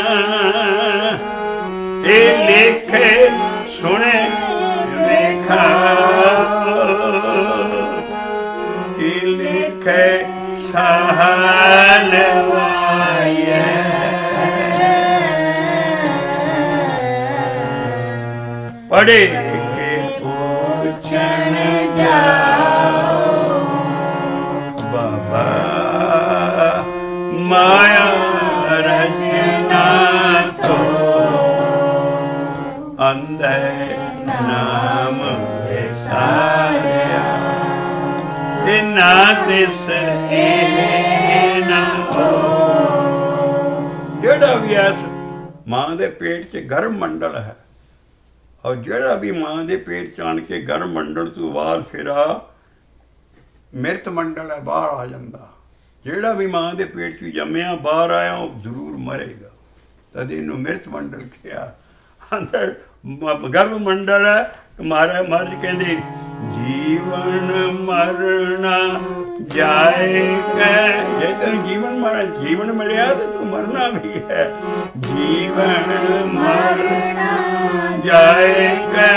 ये लिखे सुने लिखा, ये लिखे सहलवाए। पढ़े के पूछन जाओ बाबा माया रचना तो अंधे नाम सारिया, ना दिस ना हो। जेड़ा भी इस मां दे पेट च गर्भ मंडल है, और जेड़ा भी मां दे पेट च आन के गर्भ मंडल तो बाहर फिरा मिरत मंडल है, बाहर आ जाता। जेड़ा भी मां दे पेट चू जम्मिया बाहर आया वो जरूर मरेगा, तद इनू मिरत मंडल किया। अंदर गर्भ मंडल है, महाराज महाराज कहते जीवन मरना जाएगा। जे तेन जीवन मर जीवन मिलया तो तू मरना भी है। जीवन मरना जाएगा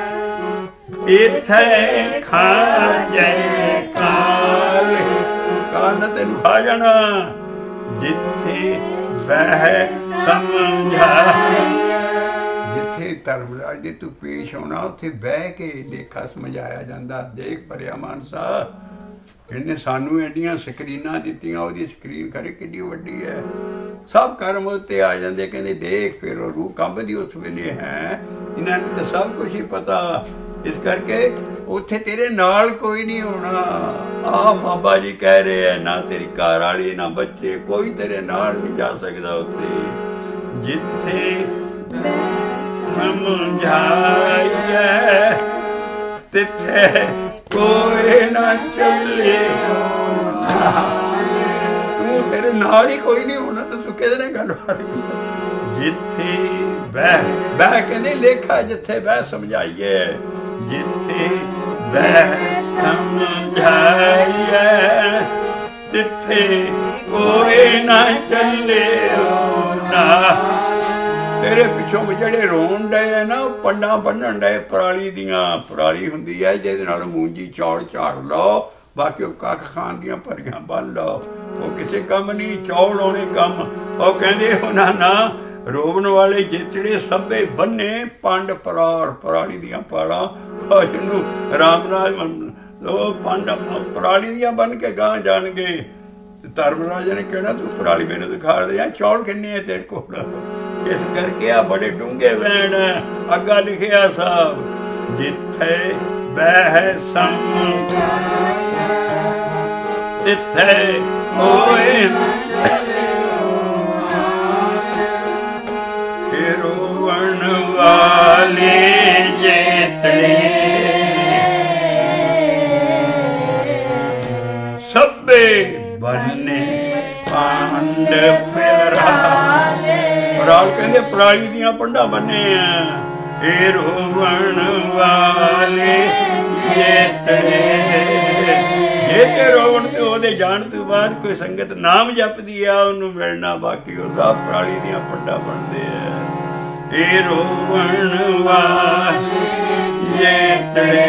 इथे खा जाए काल, काल ने तेन खा जाना। जिथे बह समझा, जिथे धर्मराज दे तू पेश होना उत्थे बह के लेखा समझाया जाता। देख भरिया मानसा, इन्हें सानू एडियां स्क्रीनां दित्तियां, ओहदी स्क्रीन करे किड्डी वड्डी है। सब कर्म उत्ते आ जाते, कहते देख फिर रूह कंबदी उस वेले है। इन्हां नूं तां सब कुछ ही पता। इस करके उत्थे तेरे नाल कोई नहीं होना। आ बाबा जी कह रहे हैं ना तेरी घर वाली ना बच्चे, कोई तेरे नाल नहीं जा सकता उत्थे। जिथे समझाइए तिथे कोई ना चले, तू तेरे नाल ही कोई नहीं होना तो तू किहदे नाल गलबात की। जिथे बह बह कहंदे लेखा, जिथे बह समझाइए, जिथे बह समझाइए तिथे कोई ना चले ना। तेरे पिछों ਜਿਹੜੇ ਰੋਣ ਡਏ ਨਾ ਪੰਡਾਂ ਬੰਨਣ ਡਏ ਪਰਾਲੀ ਦੀਆਂ। ਪਰਾਲੀ ਹੁੰਦੀ ਹੈ ਜਿਹਦੇ ਨਾਲ ਮੂੰਜੀ ਚੌਲ ਝਾੜ ਲਓ, ਬਾਕੀ ਉਹ ਕੱਖ ਖਾਣ ਦੀਆਂ ਭਰੀਆਂ ਬੰਨ ਲਓ, ਉਹ ਕਿਸੇ ਕੰਮ ਨਹੀਂ। ਚੌਲ ਆਉਣੇ ਕੰਮ। ਉਹ ਕਹਿੰਦੇ ਉਹਨਾਂ ਨਾ ਰੋਵਣ ਵਾਲੇ ਜਿਤੜੇ ਸਭੇ ਬੰਨੇ ਪੰਡ ਪਰਾੜ, ਪਰਾਲੀ ਦੀਆਂ ਪਾਲਾਂ। ਜਿਹਨੂੰ ਰਾਮ ਰਾਜ ਉਹ ਪੰਡ ਪਰਾਲੀ ਦੀਆਂ ਬੰਨ ਕੇ ਗਾਂ ਜਾਣਗੇ। ਧਰਮਰਾਜ ਨੇ ਕਹਿਣਾ ਤੂੰ ਪਰਾਲੀ ਮੈਨੂੰ ਦਿਖਾ ਲਿਆ, ਚੌਲ ਕਿੰਨੇ ਆ ਤੇਰੇ ਕੋਲ। इस करके आ बड़े डूंगे वैन। अग्गा लिखिया साहब जिथे ਬਹਿ ਸਮਝਾਇਆ ਤਿੱਥੇ ਹੋਏ ਕਿ ਰੋਵਣ ਵਾਲੇ ਜੇਤੜੇ ਸਭੇ ਬੰਨੇ ਪੰਡ ਫਿਰਾਲੇ। ਪਰਾਲ ਕਹਿੰਦੇ ਪਰਾਲੀ ਦੀਆਂ ਪੰਡਾ ਬੰਨੇ ਆ। ਇਹ ਰੋਵਣ ਵਾਲੇ ਜੇਤੜੇ ਜੇ ਤੇ ਰੋਵਣ ਤੇ ਉਹਦੇ ਜਾਣ ਤੋਂ ਬਾਅਦ ਕੋਈ ਸੰਗਤ ਨਾਮ ਜਪਦੀ ਆ ਉਹਨੂੰ ਮਿਲਣਾ, ਬਾਕੀ ਉਹ ਸਭ ਪਰਾਲੀ ਦੀਆਂ ਪੰਡਾ ਬਣਦੇ ਆ। ਇਹ ਰੋਵਣ ਵਾਲੇ ਜੇਤੜੇ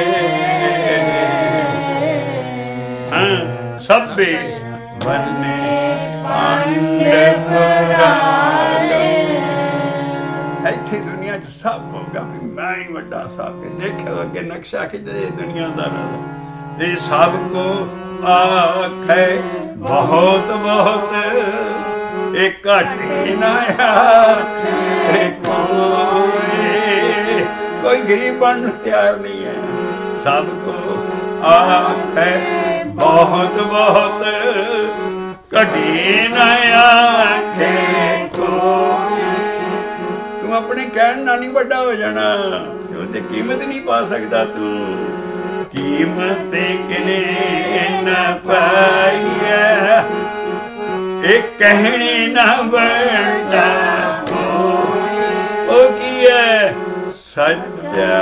ਹਾਂ ਸਭੇ ਬੰਨੇ ਪੰਡ ਫਿਰਾਲੇ। ਇੱਥੇ ਦੁਨੀਆ 'ਚ ਸਭ ਕਹੂਗਾ ਵੀ ਮੈਂ ਹੀ ਵੱਡਾ ਸਭ ਕੇ ਦੇਖੋ ਅੱਗੇ ਨਕਸ਼ਾ ਖਿੱਚਦੇ ਦੁਨੀਆਦਾਰਾਂ ਦਾ। ਇਹ ਸਭ ਕੋ ਆਖੇ ਬਹੁਤ ਬਹੁਤ ਇਹ ਘਾਟੇ ਨਾ ਆਖੇ ਕੋਈ ਕੋਈ ਗਰੀਬ ਬਣਨ ਨੂੰ ਤਿਆਰ ਨਹੀਂ ਹੈ। ਸਭ ਕੋ ਆਖੇ ਬਹੁਤ ਬਹੁਤ ਘਟੇ ਨਾ ਆਖੇ ਕੋਈ। ਤੂੰ ਆਪਣੇ ਕਹਿਣ ਨਾਲ ਨਹੀਂ ਵੱਡਾ ਹੋ ਜਾਣਾ, ਉਹਦੀ ਕੀਮਤ ਨਹੀਂ ਪਾ ਸਕਦਾ ਤੂੰ। ਕੀਮਤ ਕਿਨੇ ਨਾ ਪਾਈਐ ਇਹ ਕਹਿਣੇ ਨਾ ਵੱਡਾ ਹੋ। ਉਹ ਕੀ ਹੈ ਸੱਚਾ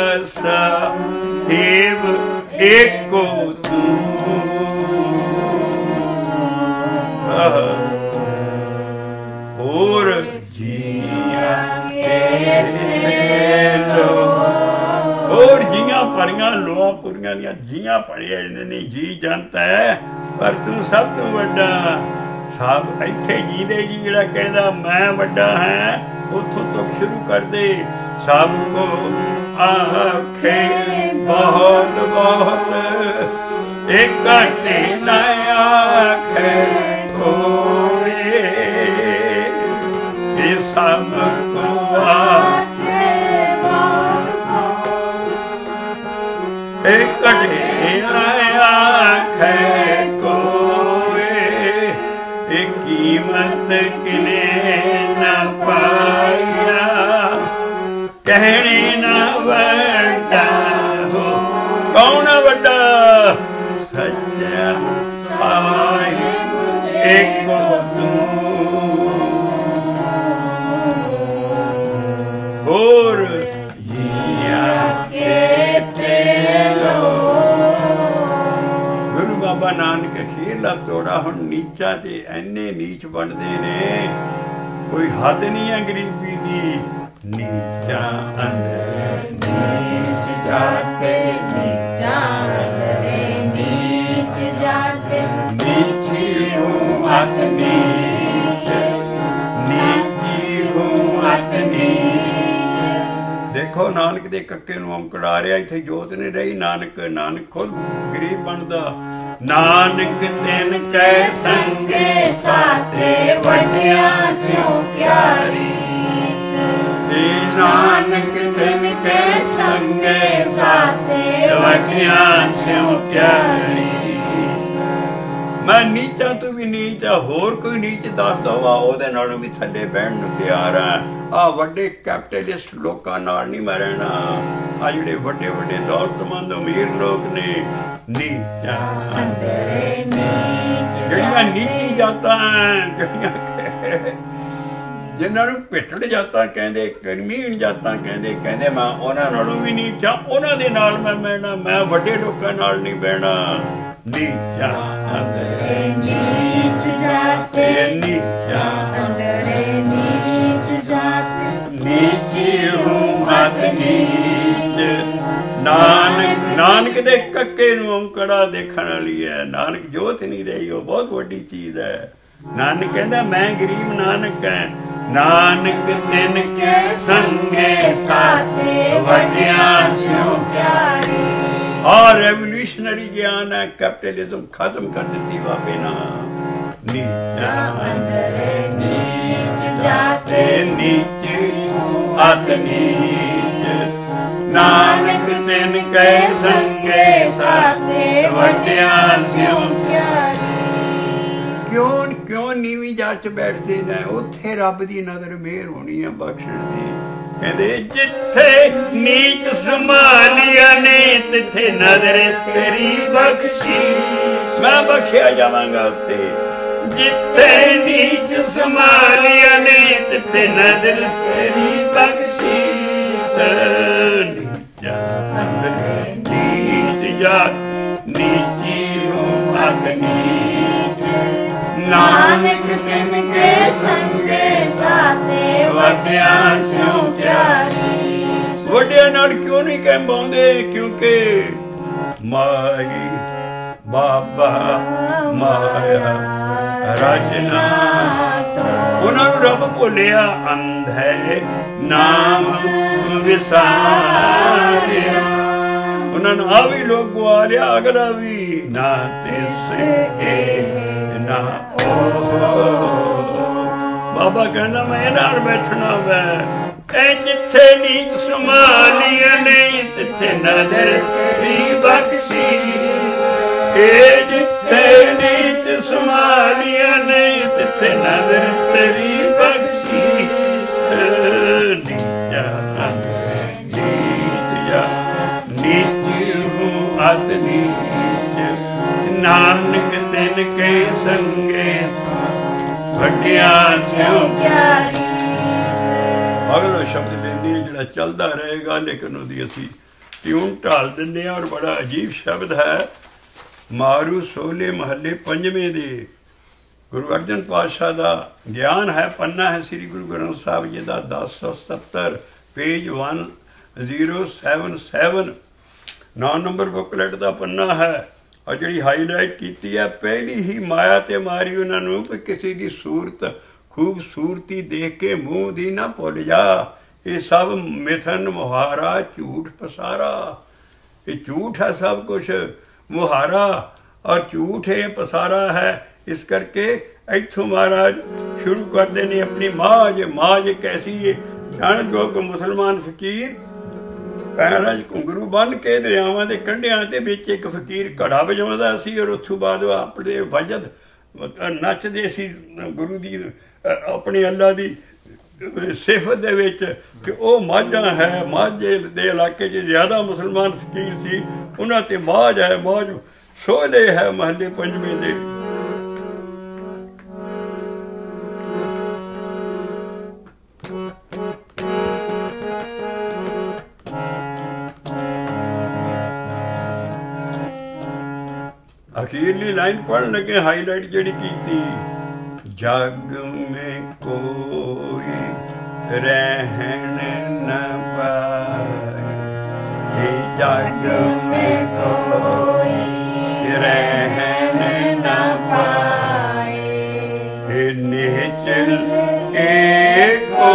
ਸਾਹਿਬ ਏਕੋ ਤੂੰ। ਹੋਰ ਜੀਆਂ ਕੇ ਲੋ ਹੋਰ ਜੀਆਂ ਭਰੀਆਂ ਲੋਹਾਂ ਪੁਰੀਆਂ ਦੀਆਂ ਜੀਆਂ ਭਰੀਆਂ ਨੇ ਜੀ ਜਨਤਾ ਹੈ ਪਰ ਤੂੰ ਸਭ ਤੋਂ ਵੱਡਾ। ਸਭ ਇੱਥੇ ਜੀਂਦੇ ਜੀ ਜਿਹੜਾ ਕਹਿੰਦਾ ਮੈਂ ਵੱਡਾ ਹਾਂ ਉੱਥੋਂ ਤੋਂ ਸ਼ੁਰੂ ਕਰ ਦੇ। ਸਭ ਕੋ ਆਖੇ ਬਹੁਤ ਬਹੁਤ ਇੱਕ ਘਟੇ ਨਾ ਆਖੇ ਕੋਈ। ਇਹ ਸਭ ਕੋ ਆਖੇ ਇੱਕ ਘਟੇ ਨਾ ਆਖੇ ਕੋਈ। ਇਹ ਕੀਮਤ ਕਿਨੇ ਨਾ ਪਾਇਆ ਕਹਿਣੇ ਨਾ ਵੱਡਾ ਹੋ। ਕੌਣ ਹੈ ਵੱਡਾ? ਸੱਚਾ ਸਾਹਿਬ ਏਕੋ ਤੂੰ। ਹੋਰ ਜੀਆਂ ਕੇ ਲੋ। ਗੁਰੂ ਬਾਬਾ ਨਾਨਕ ਅਖੀਰਲਾ ਤੋੜਾ ਹੁਣ ਨੀਚਾਂ ਤੇ ਇੰਨੇ ਨੀਚ ਬਣਦੇ ਨੇ ਕੋਈ ਹੱਦ ਨਹੀਂ ਹੈ ਗਰੀਬੀ ਦੀ। ਨੀਚਾ ਅੰਦਰ ਨੀਚ ਜਾਤੇ ਨੀਚਾ ਅੰਦਰੇ ਨੀਚ ਜਾਤੇ ਨੀਚੀ ਹੂੰ ਅਤ ਨੀਚ ਨੀਚੀ ਹੂੰ ਅਤ ਨੀਚ। ਦੇਖੋ ਨਾਨਕ ਦੇ ਕੱਕੇ ਨੂੰ ਔਂਕੜਾ ਰਿਹਾ ਇੱਥੇ ਜੋਤ ਨਹੀਂ ਰਹੀ। ਨਾਨਕ ਨਾਨਕ ਖੁਦ ਗਰੀਬ ਬਣਦਾ। ਨਾਨਕ ਤਿਨ ਕੈ ਸੰਗੇ ਸਾਥੇ ਵੱਡਿਆਂ ਸਿਉ ਪਿਆਰੀ। ਨਾਨਕ ਤਿਨ ਕੈ ਸੰਗੇ ਸਾਥੇ ਵੱਡਿਆਂ ਸਿਉ ਪਿਆਰੀ। ਮੈਂ ਨੀਚਾਂ ਤੋਂ ਵੀ ਨੀਚ ਆ। ਹੋਰ ਕੋਈ ਨੀਚ ਦੱਸਦਾ ਵਾ ਉਹਦੇ ਨਾਲੋਂ ਵੀ ਥੱਲੇ ਬਹਿਣ ਨੂੰ ਤਿਆਰ ਆ। ਆ ਵੱਡੇ ਕੈਪੀਟਲਿਸਟ ਲੋਕਾਂ ਨਾਲ ਨਹੀਂ ਮੈਂ ਰਹਿਣਾ। ਆ ਜਿਹੜੇ ਵੱਡੇ ਵੱਡੇ ਦੌਲਤਮੰਦ ਅਮੀਰ ਲੋਕ ਨੇ ਨੀਚਾਂ ਅੰਦਰੇ ਨੀਚ ਜਿਹੜੀਆਂ ਨੀਚੀ ਜਾਤਾਂ ਜਿਹੜੀਆਂ ਜਿਨ੍ਹਾਂ ਨੂੰ ਪਿੱਟੜ ਜਾਤਾਂ ਕਹਿੰਦੇ ਕਰਮੀਣ ਜਾਤਾਂ ਕਹਿੰਦੇ ਕਹਿੰਦੇ ਮੈਂ ਉਹਨਾਂ ਨਾਲੋਂ ਵੀ ਨੀਚਾ। ਉਹਨਾਂ ਦੇ ਨਾਲ ਮੈਂ ਬਹਿਣਾ। ਮੈਂ ਵੱਡੇ ਲੋਕਾਂ ਨਾਲ ਨਹੀਂ ਬਹਿਣਾ। ਨੀਚਾ ਅੰਦਰੇ ਨੀਚ ਜਾਤੇ ਨੀਚਾ ਅੰਦਰੇ ਨੀਚ ਜਾਤੇ ਨੀਚੀ ਹੂੰ ਅਤ ਨੀਚ। ਨਾਨਕ ਨਾਨਕ ਦੇ ਕੱਕੇ ਨੂੰ ਔਂਕੜਾ ਦੇਖਣ ਵਾਲੀ ਹੈ। ਨਾਨਕ ਜੋਤ ਨਹੀਂ ਰਹੀ ਉਹ ਬਹੁਤ ਵੱਡੀ ਚੀਜ਼ ਹੈ। ਨਾਨਕ ਕਹਿੰਦਾ ਮੈਂ ਗਰੀਬ ਨਾਨਕ ਹੈ। ਨਾਨਕ ਤਿਨ ਕੇ ਸੰਗੇ ਸਾਥੇ ਵੱਡਿਆਂ ਸਿਉ ਪਿਆਰੀ। ਔਰ ਰੈਵੋਲੂਸ਼ਨਰੀ ਗਿਆਨ ਹੈ। ਕੈਪੀਟਲਿਜ਼ਮ ਖਤਮ ਕਰ ਦਿੱਤੀ ਬਾਬੇ ਨਾ। ਨੀਚਾ ਅੰਦਰੇ ਨੀਚ ਜਾਤੇ ਨੀਚ ਅਤ ਨੀਚ। ਨਾਨਕ तिन कै संगे साथे वड्डिया स्यों प्यारी। क्यों क्यों नीवी जाच बैठते ने, उत्थे रब दी नजर मेहर होनी है बख्शण दी। कहते जिथे नीच संभालिया ने तिथे नजर तेरी बख्शी, मैं बख्शिया जावांगा उत्थे। जिथे नीच संभालिया ने तिथे नजर तेरी बख्शी। नीचा अंदर नीच जात नीची हो अत नीच, नानक तिन के संगे साथे वड्डिया स्यों प्यारी। वड्डिया नाल क्यों नहीं कह पाउंदे? क्योंकि माई बाबा माया रचना उन्हां नूं रब भुलिया, अंधे नाम विसारिया। उन्हां नूं आ भी लोग गवा लिया, अगला भी ना तिस ना ओ। बाबा कहना मैं नाल बैठना वै, ए जिथे नीच संभालिया नहीं तिथे नजर तेरी बख्शी। ए जिथे नीच संभालिया नहीं तिथे नजर तेरी बख्शी। नीचा नीच जा नीच हूँ अत नीच, नानक तिन के संगे वड्डिया स्यों प्यारी। अगला शब्द लेंदी जिहड़ा चलदा रहेगा, लेकिन उहदी असीं ट्यून ढाल दिंदे हां। और बड़ा अजीब शब्द है, मारू सोले महले पंजवें दे गुरु अर्जन पातशाह का ज्ञान है। पन्ना है श्री गुरु ग्रंथ साहिब जी का दस सौ सतहत्तर, page one zero seven seven, नौ नंबर बुकलेट का पन्ना है। और जी हाईलाइट की है, पहली ही माया ते मारी उन्होंने कि किसी की सूरत खूबसूरती देख के मुँह दी ना भुल जा। ये सब मिथन मुहारा झूठ पसारा, ये झूठ है सब कुछ, मुहारा और झूठ है पसारा है। इस करके इथों महाराज शुरू करते ने अपनी माज। माज कैसी है? जान जो कि मुसलमान फकीर पैरां च घुंघरू बन के दरियावां दे कंढियां ते विच एक फकीर घड़ा वजाउंदा सी, और उत्थों बाद अपने वजद नचदे सी गुरु दी अपनी अल्लाह दी सिफत दे विच कि ओह माझां है। माझे दे इलाके च ज़्यादा मुसलमान फकीर सी, उन्हां ते माज है, मौज सोले है महले पंजवें दे। अखीरली लाइन पढ़ लगे, हाईलाइट जड़ी की, जग में कोई रहन न पाए, जग में कोई रहन न पाए, निचल एको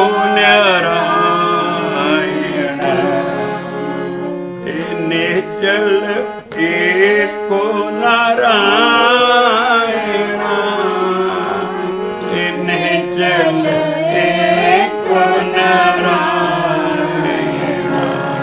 नारायण, निचल एको नारायण, निचल एको नारायण।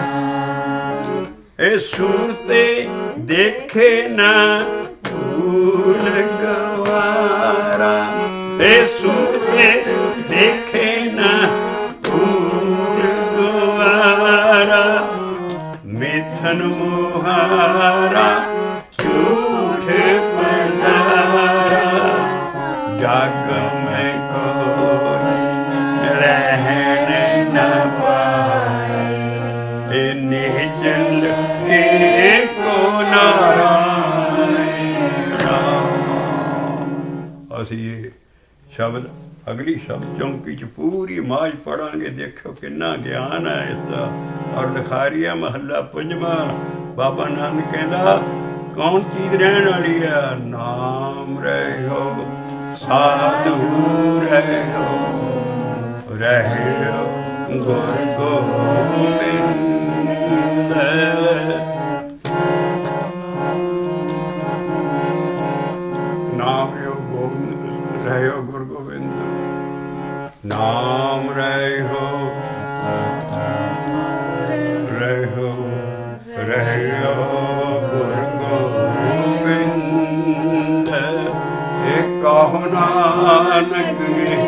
ए सूरते देखे ना भूल गवारा, ए सूरते देखे ना भूल गवारा, मिथन मुहारा झूठ पसारा, जग में कोई रहन न पाए, निचल एको नारायण। असी ये शब्द अगली शब्द चौंकी च पूरी माज पढ़ांगे, देखो कितना ज्ञान है इसका। और लिखारिया महला पंजवा, बाबा नानक कहता कौन चीज रहने वाली है? नाम रहो साधु रहो, रहो गुर गोविंद, नाम रहो गोविंद, रहो गुरु गोविंद, नाम रहो रहो ਕਹੋ ਨਾਨਕ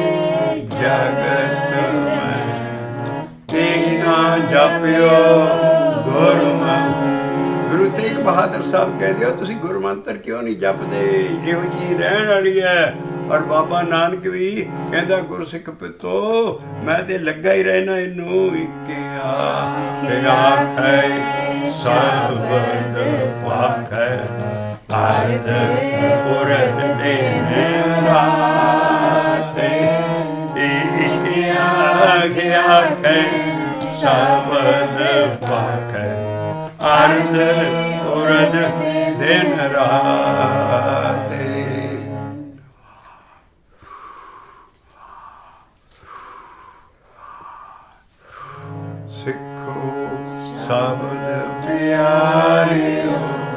ਜਗਤ ਮੈਂ ਤੇਨਾ ਜਪਿਓ ਗੁਰਮਤਿ। ਗੁਰੂ ਤੇਗ ਬਹਾਦਰ ਸਾਹਿਬ ਕਹਿੰਦੇ ਹੋ ਤੁਸੀਂ ਗੁਰਮੰਤਰ ਕਿਉਂ ਨਹੀਂ ਜਪਦੇ, ਇਹੋ ਚੀਜ਼ ਰਹਿਣ ਵਾਲੀ ਹੈ। ਔਰ ਬਾਬਾ ਨਾਨਕ ਵੀ ਕਹਿੰਦਾ ਗੁਰਸਿੱਖ ਪਿੱਤੋ ਮੈਂ ਤੇ ਲੱਗਾ ਹੀ ਰਹਿਣਾ ਇਹਨੂੰ। ਇੱਕ ਆਖੇ ਆਖੈ ਸਬਦ ਪਾਖੈ ਅਰਧ ਪੁਰਦ ਦਿਨ ਰਾਤੇ। ਇੱਕ ਆਖੇ ਆਖੈ ਸਬਦ ਪਾਖੈ ਅਰਧ ਪੁਰਦ ਦਿਨ ਰਾਤੇ। ਸਿੱਖੋ ਸ਼ਬਦ ਪਿਆਰਿਓ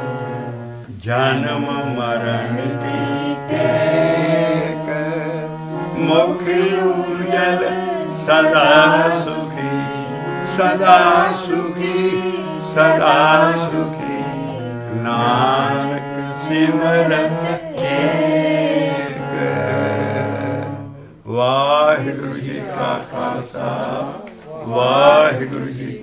ਜਨਮ ਮਰਨ ਕੀ ਟੇਕ। ਮੁਖ ਉਜਲ ਸਦਾ ਸੁਖੀ ਸਦਾ ਸੁਖੀ ਸਦਾ ਸੁਖੀ ਨਾਨਕ ਸਿਮਰਤ ਏਕ। ਵਾਹਿਗੁਰੂ ਜੀ ਕਾ ਖਾਲਸਾ ਵਾਹਿਗੁਰੂ ਜੀ